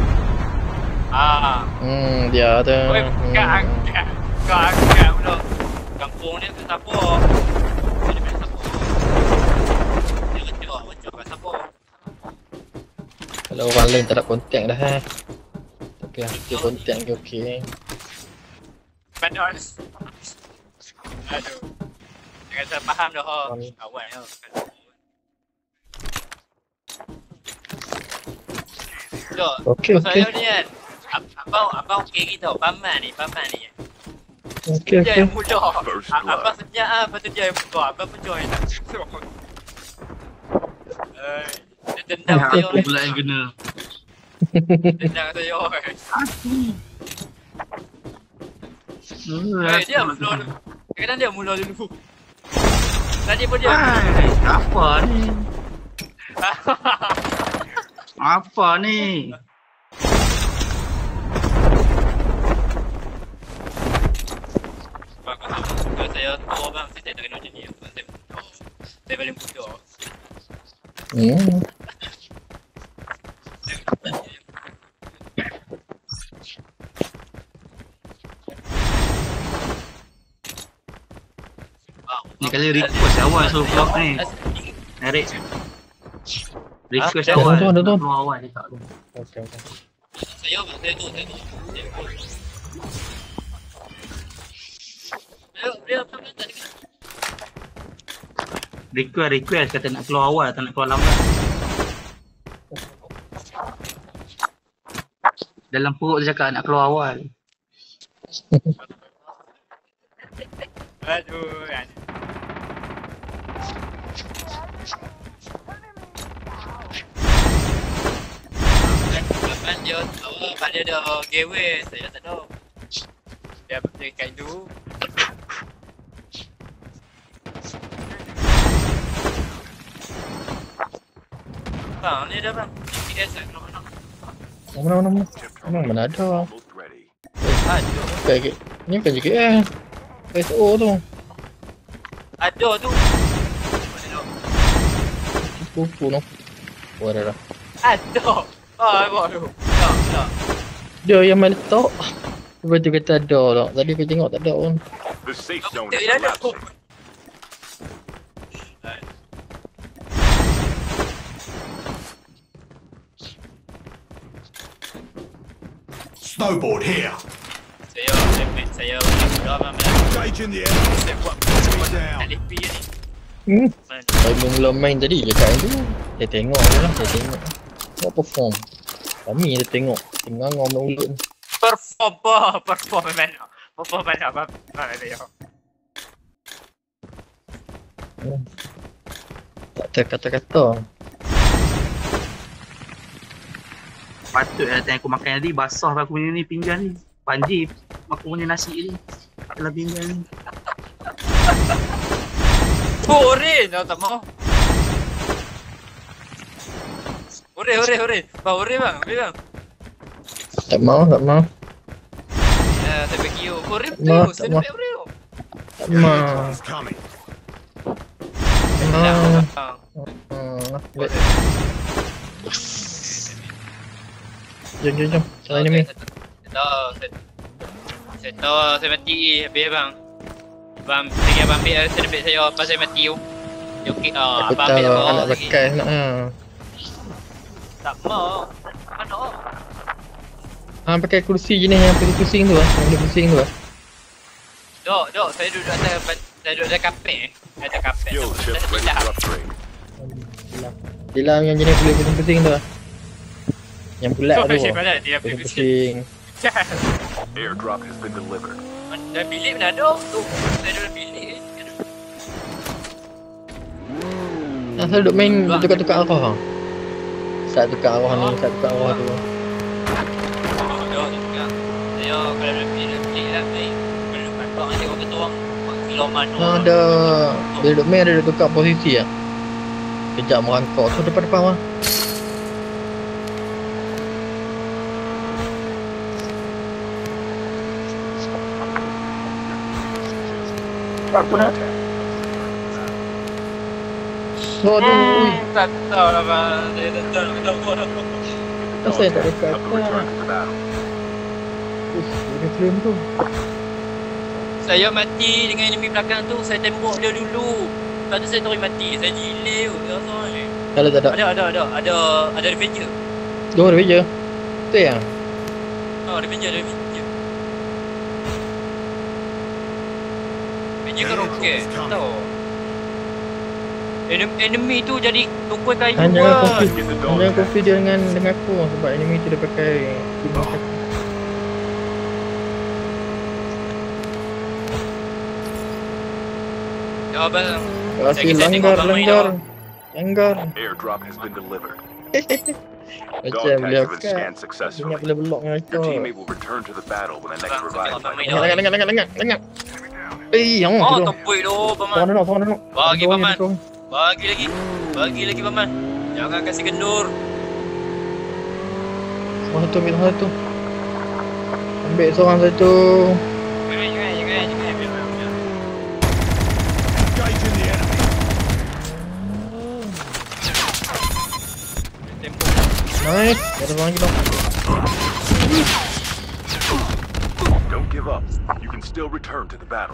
[SPEAKER 1] Dia tu.
[SPEAKER 8] Oi, kau angkat pula. Kampung dia tu siapa? Dia main siapa? Dia kecil kan siapa?
[SPEAKER 1] Kalau orang lain tak ada kontak dah eh. Tapi dia kontak ke okey.
[SPEAKER 8] Panos. Aduh. Jangan salah faham dah ho. Kawan ho. Jom.
[SPEAKER 1] Okey.
[SPEAKER 8] Saya ni kan. Abang okey tau. Paman ni.
[SPEAKER 1] Okey.
[SPEAKER 8] Dia yang mudah. Abang senyap lepas tu dia yang mudah. Abang pun join lah. Dia dendam saya.
[SPEAKER 11] Aku pula yang kena.
[SPEAKER 8] Dendam saya. Dia mula dulu. Kadang dia mula dulu. Tadi pun dia.
[SPEAKER 11] Apa ni? Apa ni?
[SPEAKER 8] Kalau saya tua bang, saya tak kena macam ni. Saya paling muda.
[SPEAKER 11] Ni kali request awal suruh vlog ni. Erik. Request awal.
[SPEAKER 1] Ada tu.
[SPEAKER 11] Keluar awal dia tak tu.
[SPEAKER 1] Okey.
[SPEAKER 8] Saya tu. Dia apa tadi?
[SPEAKER 11] Request kata nak keluar awal tak nak keluar lambat. Dalam perut dia cakap nak keluar awal.
[SPEAKER 8] Aduh. Dia ada giveaway, saya tak tahu. Dia kat itu. Bang, ni ada bang. GPS kat mana?
[SPEAKER 1] Mana ada.
[SPEAKER 3] Almost ready.
[SPEAKER 1] Kayak ni bukan JKL. SO tu.
[SPEAKER 8] Ada tu.
[SPEAKER 1] Pupu no. Oh, ada dah.
[SPEAKER 8] Ada. Baru. Tak.
[SPEAKER 1] Dia yang main letak. Lepas tu kata ada tak. Tadi aku tengok tak ada pun.
[SPEAKER 3] The safe zone
[SPEAKER 8] Tak
[SPEAKER 3] is
[SPEAKER 8] ada.
[SPEAKER 3] collapsing.
[SPEAKER 12] Snowboard here.
[SPEAKER 8] Saya dah memang
[SPEAKER 12] Engage in the enemy.
[SPEAKER 8] saya buat
[SPEAKER 12] down.
[SPEAKER 8] LP ni.
[SPEAKER 1] Saya belum main tadi je kat tu. Saya tengok je lah. Buat perform. Kami dia tengok. Tengah ngomong mulut ni.
[SPEAKER 8] Perform memang. Perform apa? Dia.
[SPEAKER 1] Tak ada kata-kata.
[SPEAKER 11] Patut lah tengok aku makan tadi basah aku punya ni pinggan ni. Panji aku punya nasi ni. Dalam pinggan ni.
[SPEAKER 8] Hore, tak mau. Hore. Bang, hore bang.
[SPEAKER 1] Tak mau.
[SPEAKER 8] Saya bagi you. Hore tu.
[SPEAKER 1] Tak
[SPEAKER 8] Saya
[SPEAKER 1] mau.
[SPEAKER 8] dapat hore tu.
[SPEAKER 1] Tak
[SPEAKER 12] The
[SPEAKER 1] mau.
[SPEAKER 12] airdrop is coming.
[SPEAKER 1] Jom. Salah ni.
[SPEAKER 8] Saya tahu saya mati habis bang. Bang, saya ambil servis saya pas saya mati tu. Dia okey
[SPEAKER 1] Aku
[SPEAKER 8] abang ambil
[SPEAKER 1] tahu
[SPEAKER 8] apa
[SPEAKER 1] anak
[SPEAKER 8] lagi.
[SPEAKER 1] bekas nak
[SPEAKER 8] Tak mau. Mana?
[SPEAKER 1] pakai kursi je ni yang pakai pusing tu lah. Yang boleh pusing tu lah.
[SPEAKER 8] Dok, saya duduk atas kapek. Atas kapek.
[SPEAKER 3] Skill chip ready for upgrade.
[SPEAKER 1] Dia yang jenis kulit pusing-pusing tu. Yang bulat tu.
[SPEAKER 8] Dia
[SPEAKER 1] pusing.
[SPEAKER 3] Airdrop has been delivered.
[SPEAKER 8] Dalam bilik mana ada? Tu, saya dalam bilik.
[SPEAKER 1] Asal duk main tukar-tukar arah. Saat tukar arah ni, saat tukar arah tu.
[SPEAKER 8] Saya kalau dalam bilik lah main. Kalau kantor nanti orang kata orang kilo mana.
[SPEAKER 1] Ada bila duk main ada tukar posisi ah. Kejap merangkak tu depan-depan mah.
[SPEAKER 5] Aku nak.
[SPEAKER 1] So tu, ui.
[SPEAKER 8] Tak tahu lah bang. Saya tak tahu.
[SPEAKER 1] Kenapa saya tak dekat atas? Ada flame tu.
[SPEAKER 8] Saya mati dengan enemy belakang tu. Saya tembak dia dulu. Lepas tu saya terus mati. Saya gila tu.
[SPEAKER 1] Kalau tak ada.
[SPEAKER 8] Ada Revenger.
[SPEAKER 1] Dua Revenger. Tu yang.
[SPEAKER 8] Oh, Revenger. Revenger ke roket? Tahu. Enemy tu jadi tumpul kayu.
[SPEAKER 1] Jangan kopi dia dengan aku sebab enemy tu dia pakai
[SPEAKER 8] Ya bang.
[SPEAKER 1] Kasih langgar.
[SPEAKER 3] Airdrop has been delivered.
[SPEAKER 1] Macam boleh
[SPEAKER 3] Scan successfully.
[SPEAKER 1] boleh belok dengan
[SPEAKER 3] Your
[SPEAKER 1] aku.
[SPEAKER 3] teammate will return to the battle when the next revive flight.
[SPEAKER 1] Dengar. Yang
[SPEAKER 8] Tempui tu paman.
[SPEAKER 1] Tuan nak.
[SPEAKER 8] Bagi paman. Bagi lagi paman. Jangan kasih kendur.
[SPEAKER 1] Ambil satu. Ambil seorang satu.
[SPEAKER 8] Jangan.
[SPEAKER 12] Engaging the enemy.
[SPEAKER 1] Nice. Ada seorang lagi dong.
[SPEAKER 3] Don't give up. You can still return to the battle.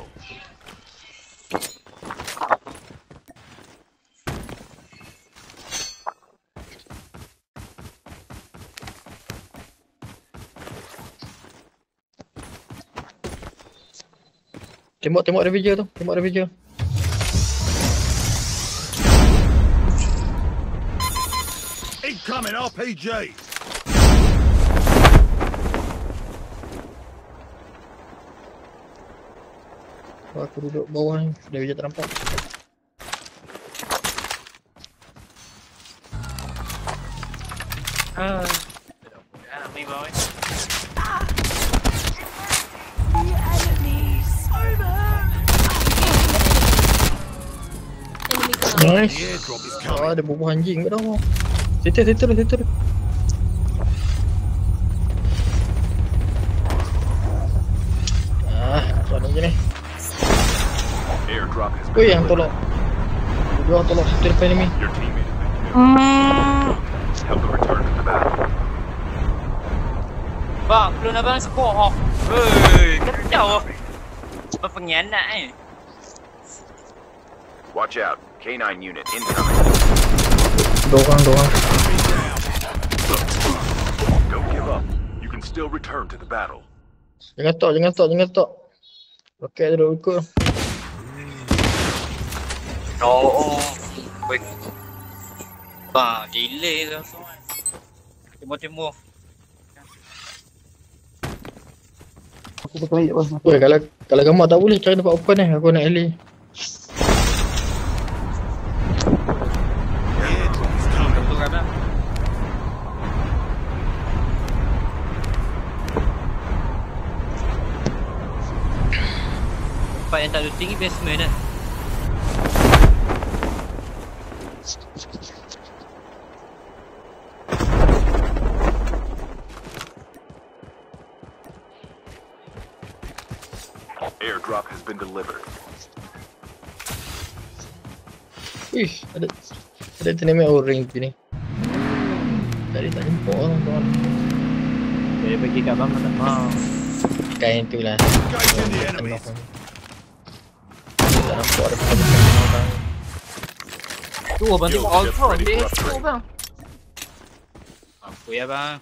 [SPEAKER 1] Tembak Revenger tu. Tembak Revenger.
[SPEAKER 12] Incoming RPG.
[SPEAKER 1] Aku duduk bawah ni. Revenger tak nampak.
[SPEAKER 8] Ambil bawah.
[SPEAKER 1] Nice. Ada bubuh anjing kat bawah. Settle. Mana je ni?
[SPEAKER 3] Airdrop has
[SPEAKER 1] Oi,
[SPEAKER 3] been
[SPEAKER 1] yang tolak. Dua tolak situ depan enemy.
[SPEAKER 3] Your teammate has been help them return to the battle.
[SPEAKER 8] Bang, belum abang skor. Hei, kacau. Apa pengkhianat
[SPEAKER 2] Watch out. K9 unit incoming.
[SPEAKER 1] Dua orang.
[SPEAKER 3] Don't give up. You can still return to the battle.
[SPEAKER 1] Jangan stop. Okey, dia duduk ikut.
[SPEAKER 8] Oh. Wait. Bang, delay lah semua. Timur.
[SPEAKER 5] Aku betul je bos.
[SPEAKER 1] Oi, kalau gambar tak boleh cari tempat open ni. Aku nak alley.
[SPEAKER 8] Tempat yang tak ada tinggi basement kan.
[SPEAKER 3] Airdrop has been delivered.
[SPEAKER 1] Ish, ada tenement orange ni. Tadi tak jumpa orang tu.
[SPEAKER 6] Saya bagi kat bang tak mau.
[SPEAKER 1] Kain tu lah.
[SPEAKER 12] Engaging the enemy.
[SPEAKER 1] Tak nampak ada orang.
[SPEAKER 8] Tu abang tengok ultra dia. Tu bang. Apa ya bang?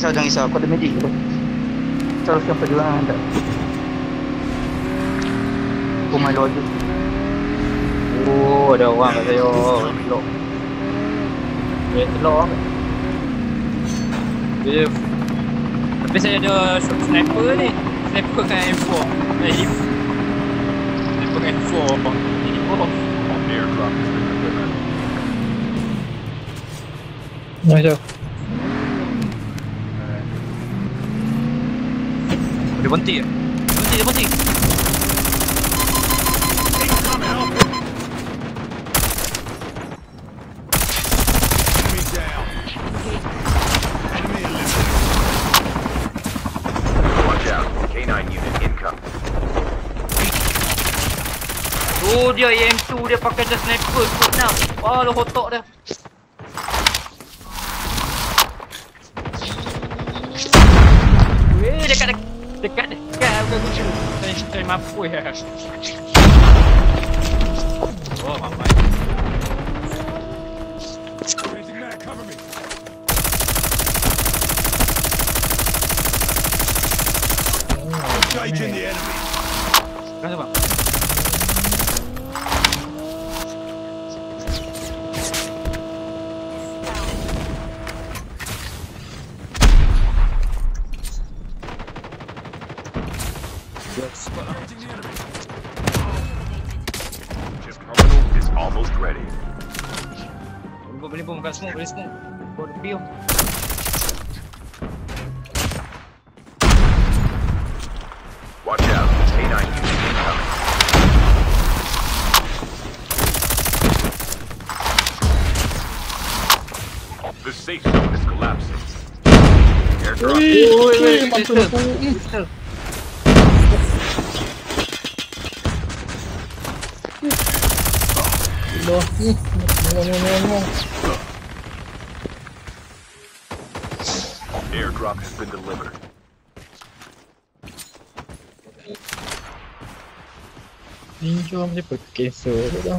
[SPEAKER 11] jangan risau. Aku ada magic tu. Teruskan perjuangan anda. Oh my lord.
[SPEAKER 8] Oh, ada orang kat saya. Telok. Telok. Tapi saya ada sniper ni. Sniper kan M4. Sniper kan M4. Ini pun.
[SPEAKER 3] Airdrop has been delivered.
[SPEAKER 1] Nice.
[SPEAKER 8] Dia berhenti ke? Dia berhenti.
[SPEAKER 12] Enemy down. Enemy eliminated.
[SPEAKER 2] Watch out. K9 unit incoming.
[SPEAKER 8] Oh, dia AM2 dia pakai the sniper. Nak. Oh, lo hotok dia. Weh, dekat. Bukan kucing. Saya mampu ya. Oh, mampai.
[SPEAKER 12] Raising mag, cover me. Engaging the enemy.
[SPEAKER 8] Kenapa bang?
[SPEAKER 3] Chip terminal is almost ready.
[SPEAKER 8] Boleh bom kat smoke, boleh smoke. Boleh piu.
[SPEAKER 2] Watch out. K9 unit incoming.
[SPEAKER 3] The safe zone is collapsing.
[SPEAKER 2] Airdrop.
[SPEAKER 3] Airdrop has been delivered.
[SPEAKER 1] Ninja dia pakai suruh dah.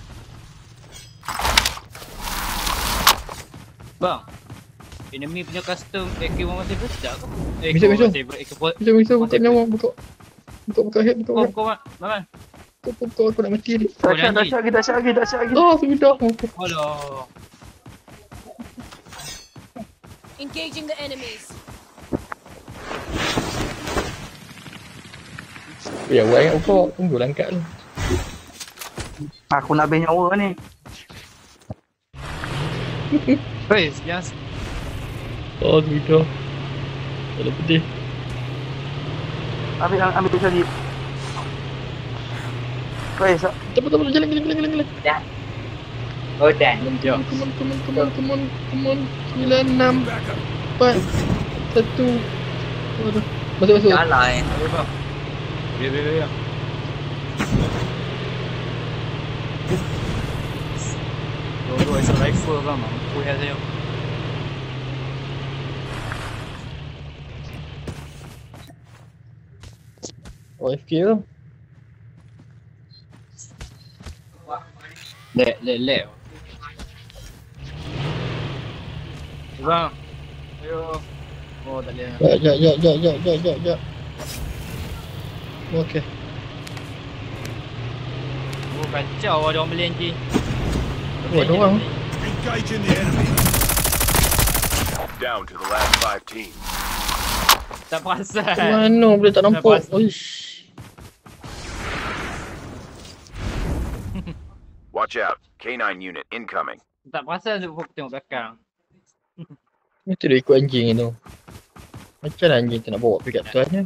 [SPEAKER 8] Bang. Enemy punya custom AK-117 tak ke?
[SPEAKER 1] Bisa buka nyawa, buka head, buka.
[SPEAKER 8] Buka mana?
[SPEAKER 1] Buka aku nak mati ni.
[SPEAKER 11] Dahsyat lagi.
[SPEAKER 1] Oh, sudah.
[SPEAKER 8] Alah.
[SPEAKER 4] Engaging the enemies.
[SPEAKER 1] Ya, awak ingat buka. Tunggu langkah ni.
[SPEAKER 11] Aku nak habis nyawa ni.
[SPEAKER 8] Hei, yes.
[SPEAKER 1] Oh, sudah. Tak ada pedih.
[SPEAKER 11] Ambil tu tadi. Guys,
[SPEAKER 1] Cepat, jalan.
[SPEAKER 8] Dah. Oh, dah.
[SPEAKER 1] Come on. 9, 6, 4, 1. Masuk.
[SPEAKER 8] Jalan. Biar. Dua isang rifle bang, mampu ya saya.
[SPEAKER 1] OFK tu.
[SPEAKER 8] Lek. Bang. Ayo. Oh, tak boleh.
[SPEAKER 1] Ya. Okey.
[SPEAKER 8] Oh, kacau ada orang beli anjing.
[SPEAKER 1] Oh, ada orang.
[SPEAKER 12] Engaging the enemy.
[SPEAKER 3] Down to the last 5 teams.
[SPEAKER 8] Tak perasan.
[SPEAKER 1] Mana boleh tak nampak? Oish.
[SPEAKER 2] Watch out. K9 unit incoming.
[SPEAKER 8] Tak perasan tu tengok belakang.
[SPEAKER 1] Mesti dia ikut anjing tu. Macam mana anjing tu nak bawa pergi kat tuannya?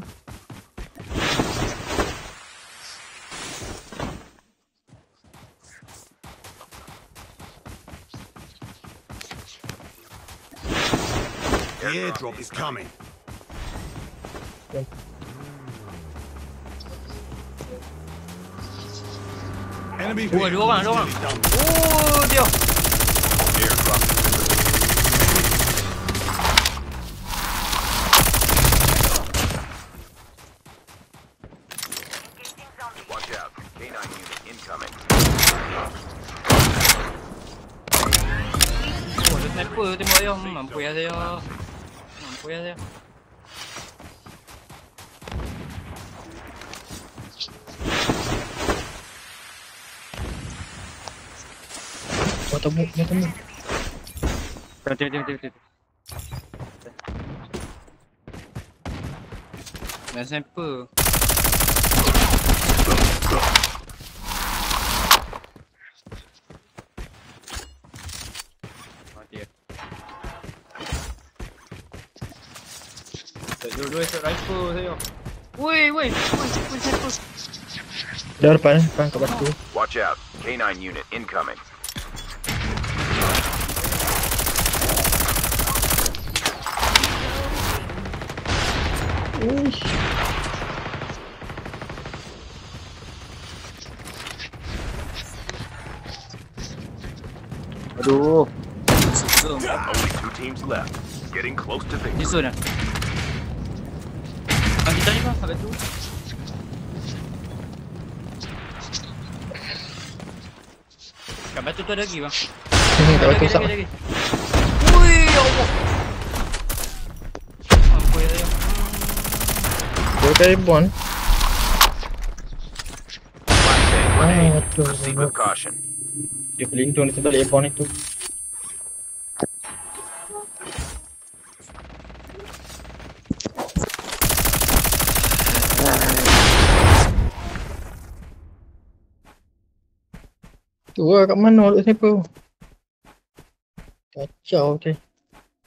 [SPEAKER 12] The airdrop is coming. Enemy
[SPEAKER 8] Oh, ada orang.
[SPEAKER 12] nearly done.
[SPEAKER 8] Oh, dia.
[SPEAKER 3] Airdrop has been delivered.
[SPEAKER 2] Watch out. K9 unit incoming.
[SPEAKER 8] Oh, ada sniper tembak dia. Mampu ya saya. Kuya saya.
[SPEAKER 1] Temu.
[SPEAKER 8] Tengok. Nak sample. Mati ya. Dua-dua shot rifle saya. Woi, sample.
[SPEAKER 1] Depan kat batu.
[SPEAKER 2] Watch out. K9 unit incoming.
[SPEAKER 1] Uish.
[SPEAKER 10] Aduh.
[SPEAKER 3] Only 2 teams left. Getting close to victory.
[SPEAKER 8] Di zona. Kita ni bang, agak tu. Kat batu tu ada lagi bang.
[SPEAKER 1] Sini kat batu sak.
[SPEAKER 8] Wui, ya Allah. Apa ya saya?
[SPEAKER 1] Dia kali bon.
[SPEAKER 2] Proceed with caution.
[SPEAKER 1] Dia pelindung di tempat airborne itu. Tu lah kat mana orang sniper. Kacau tu.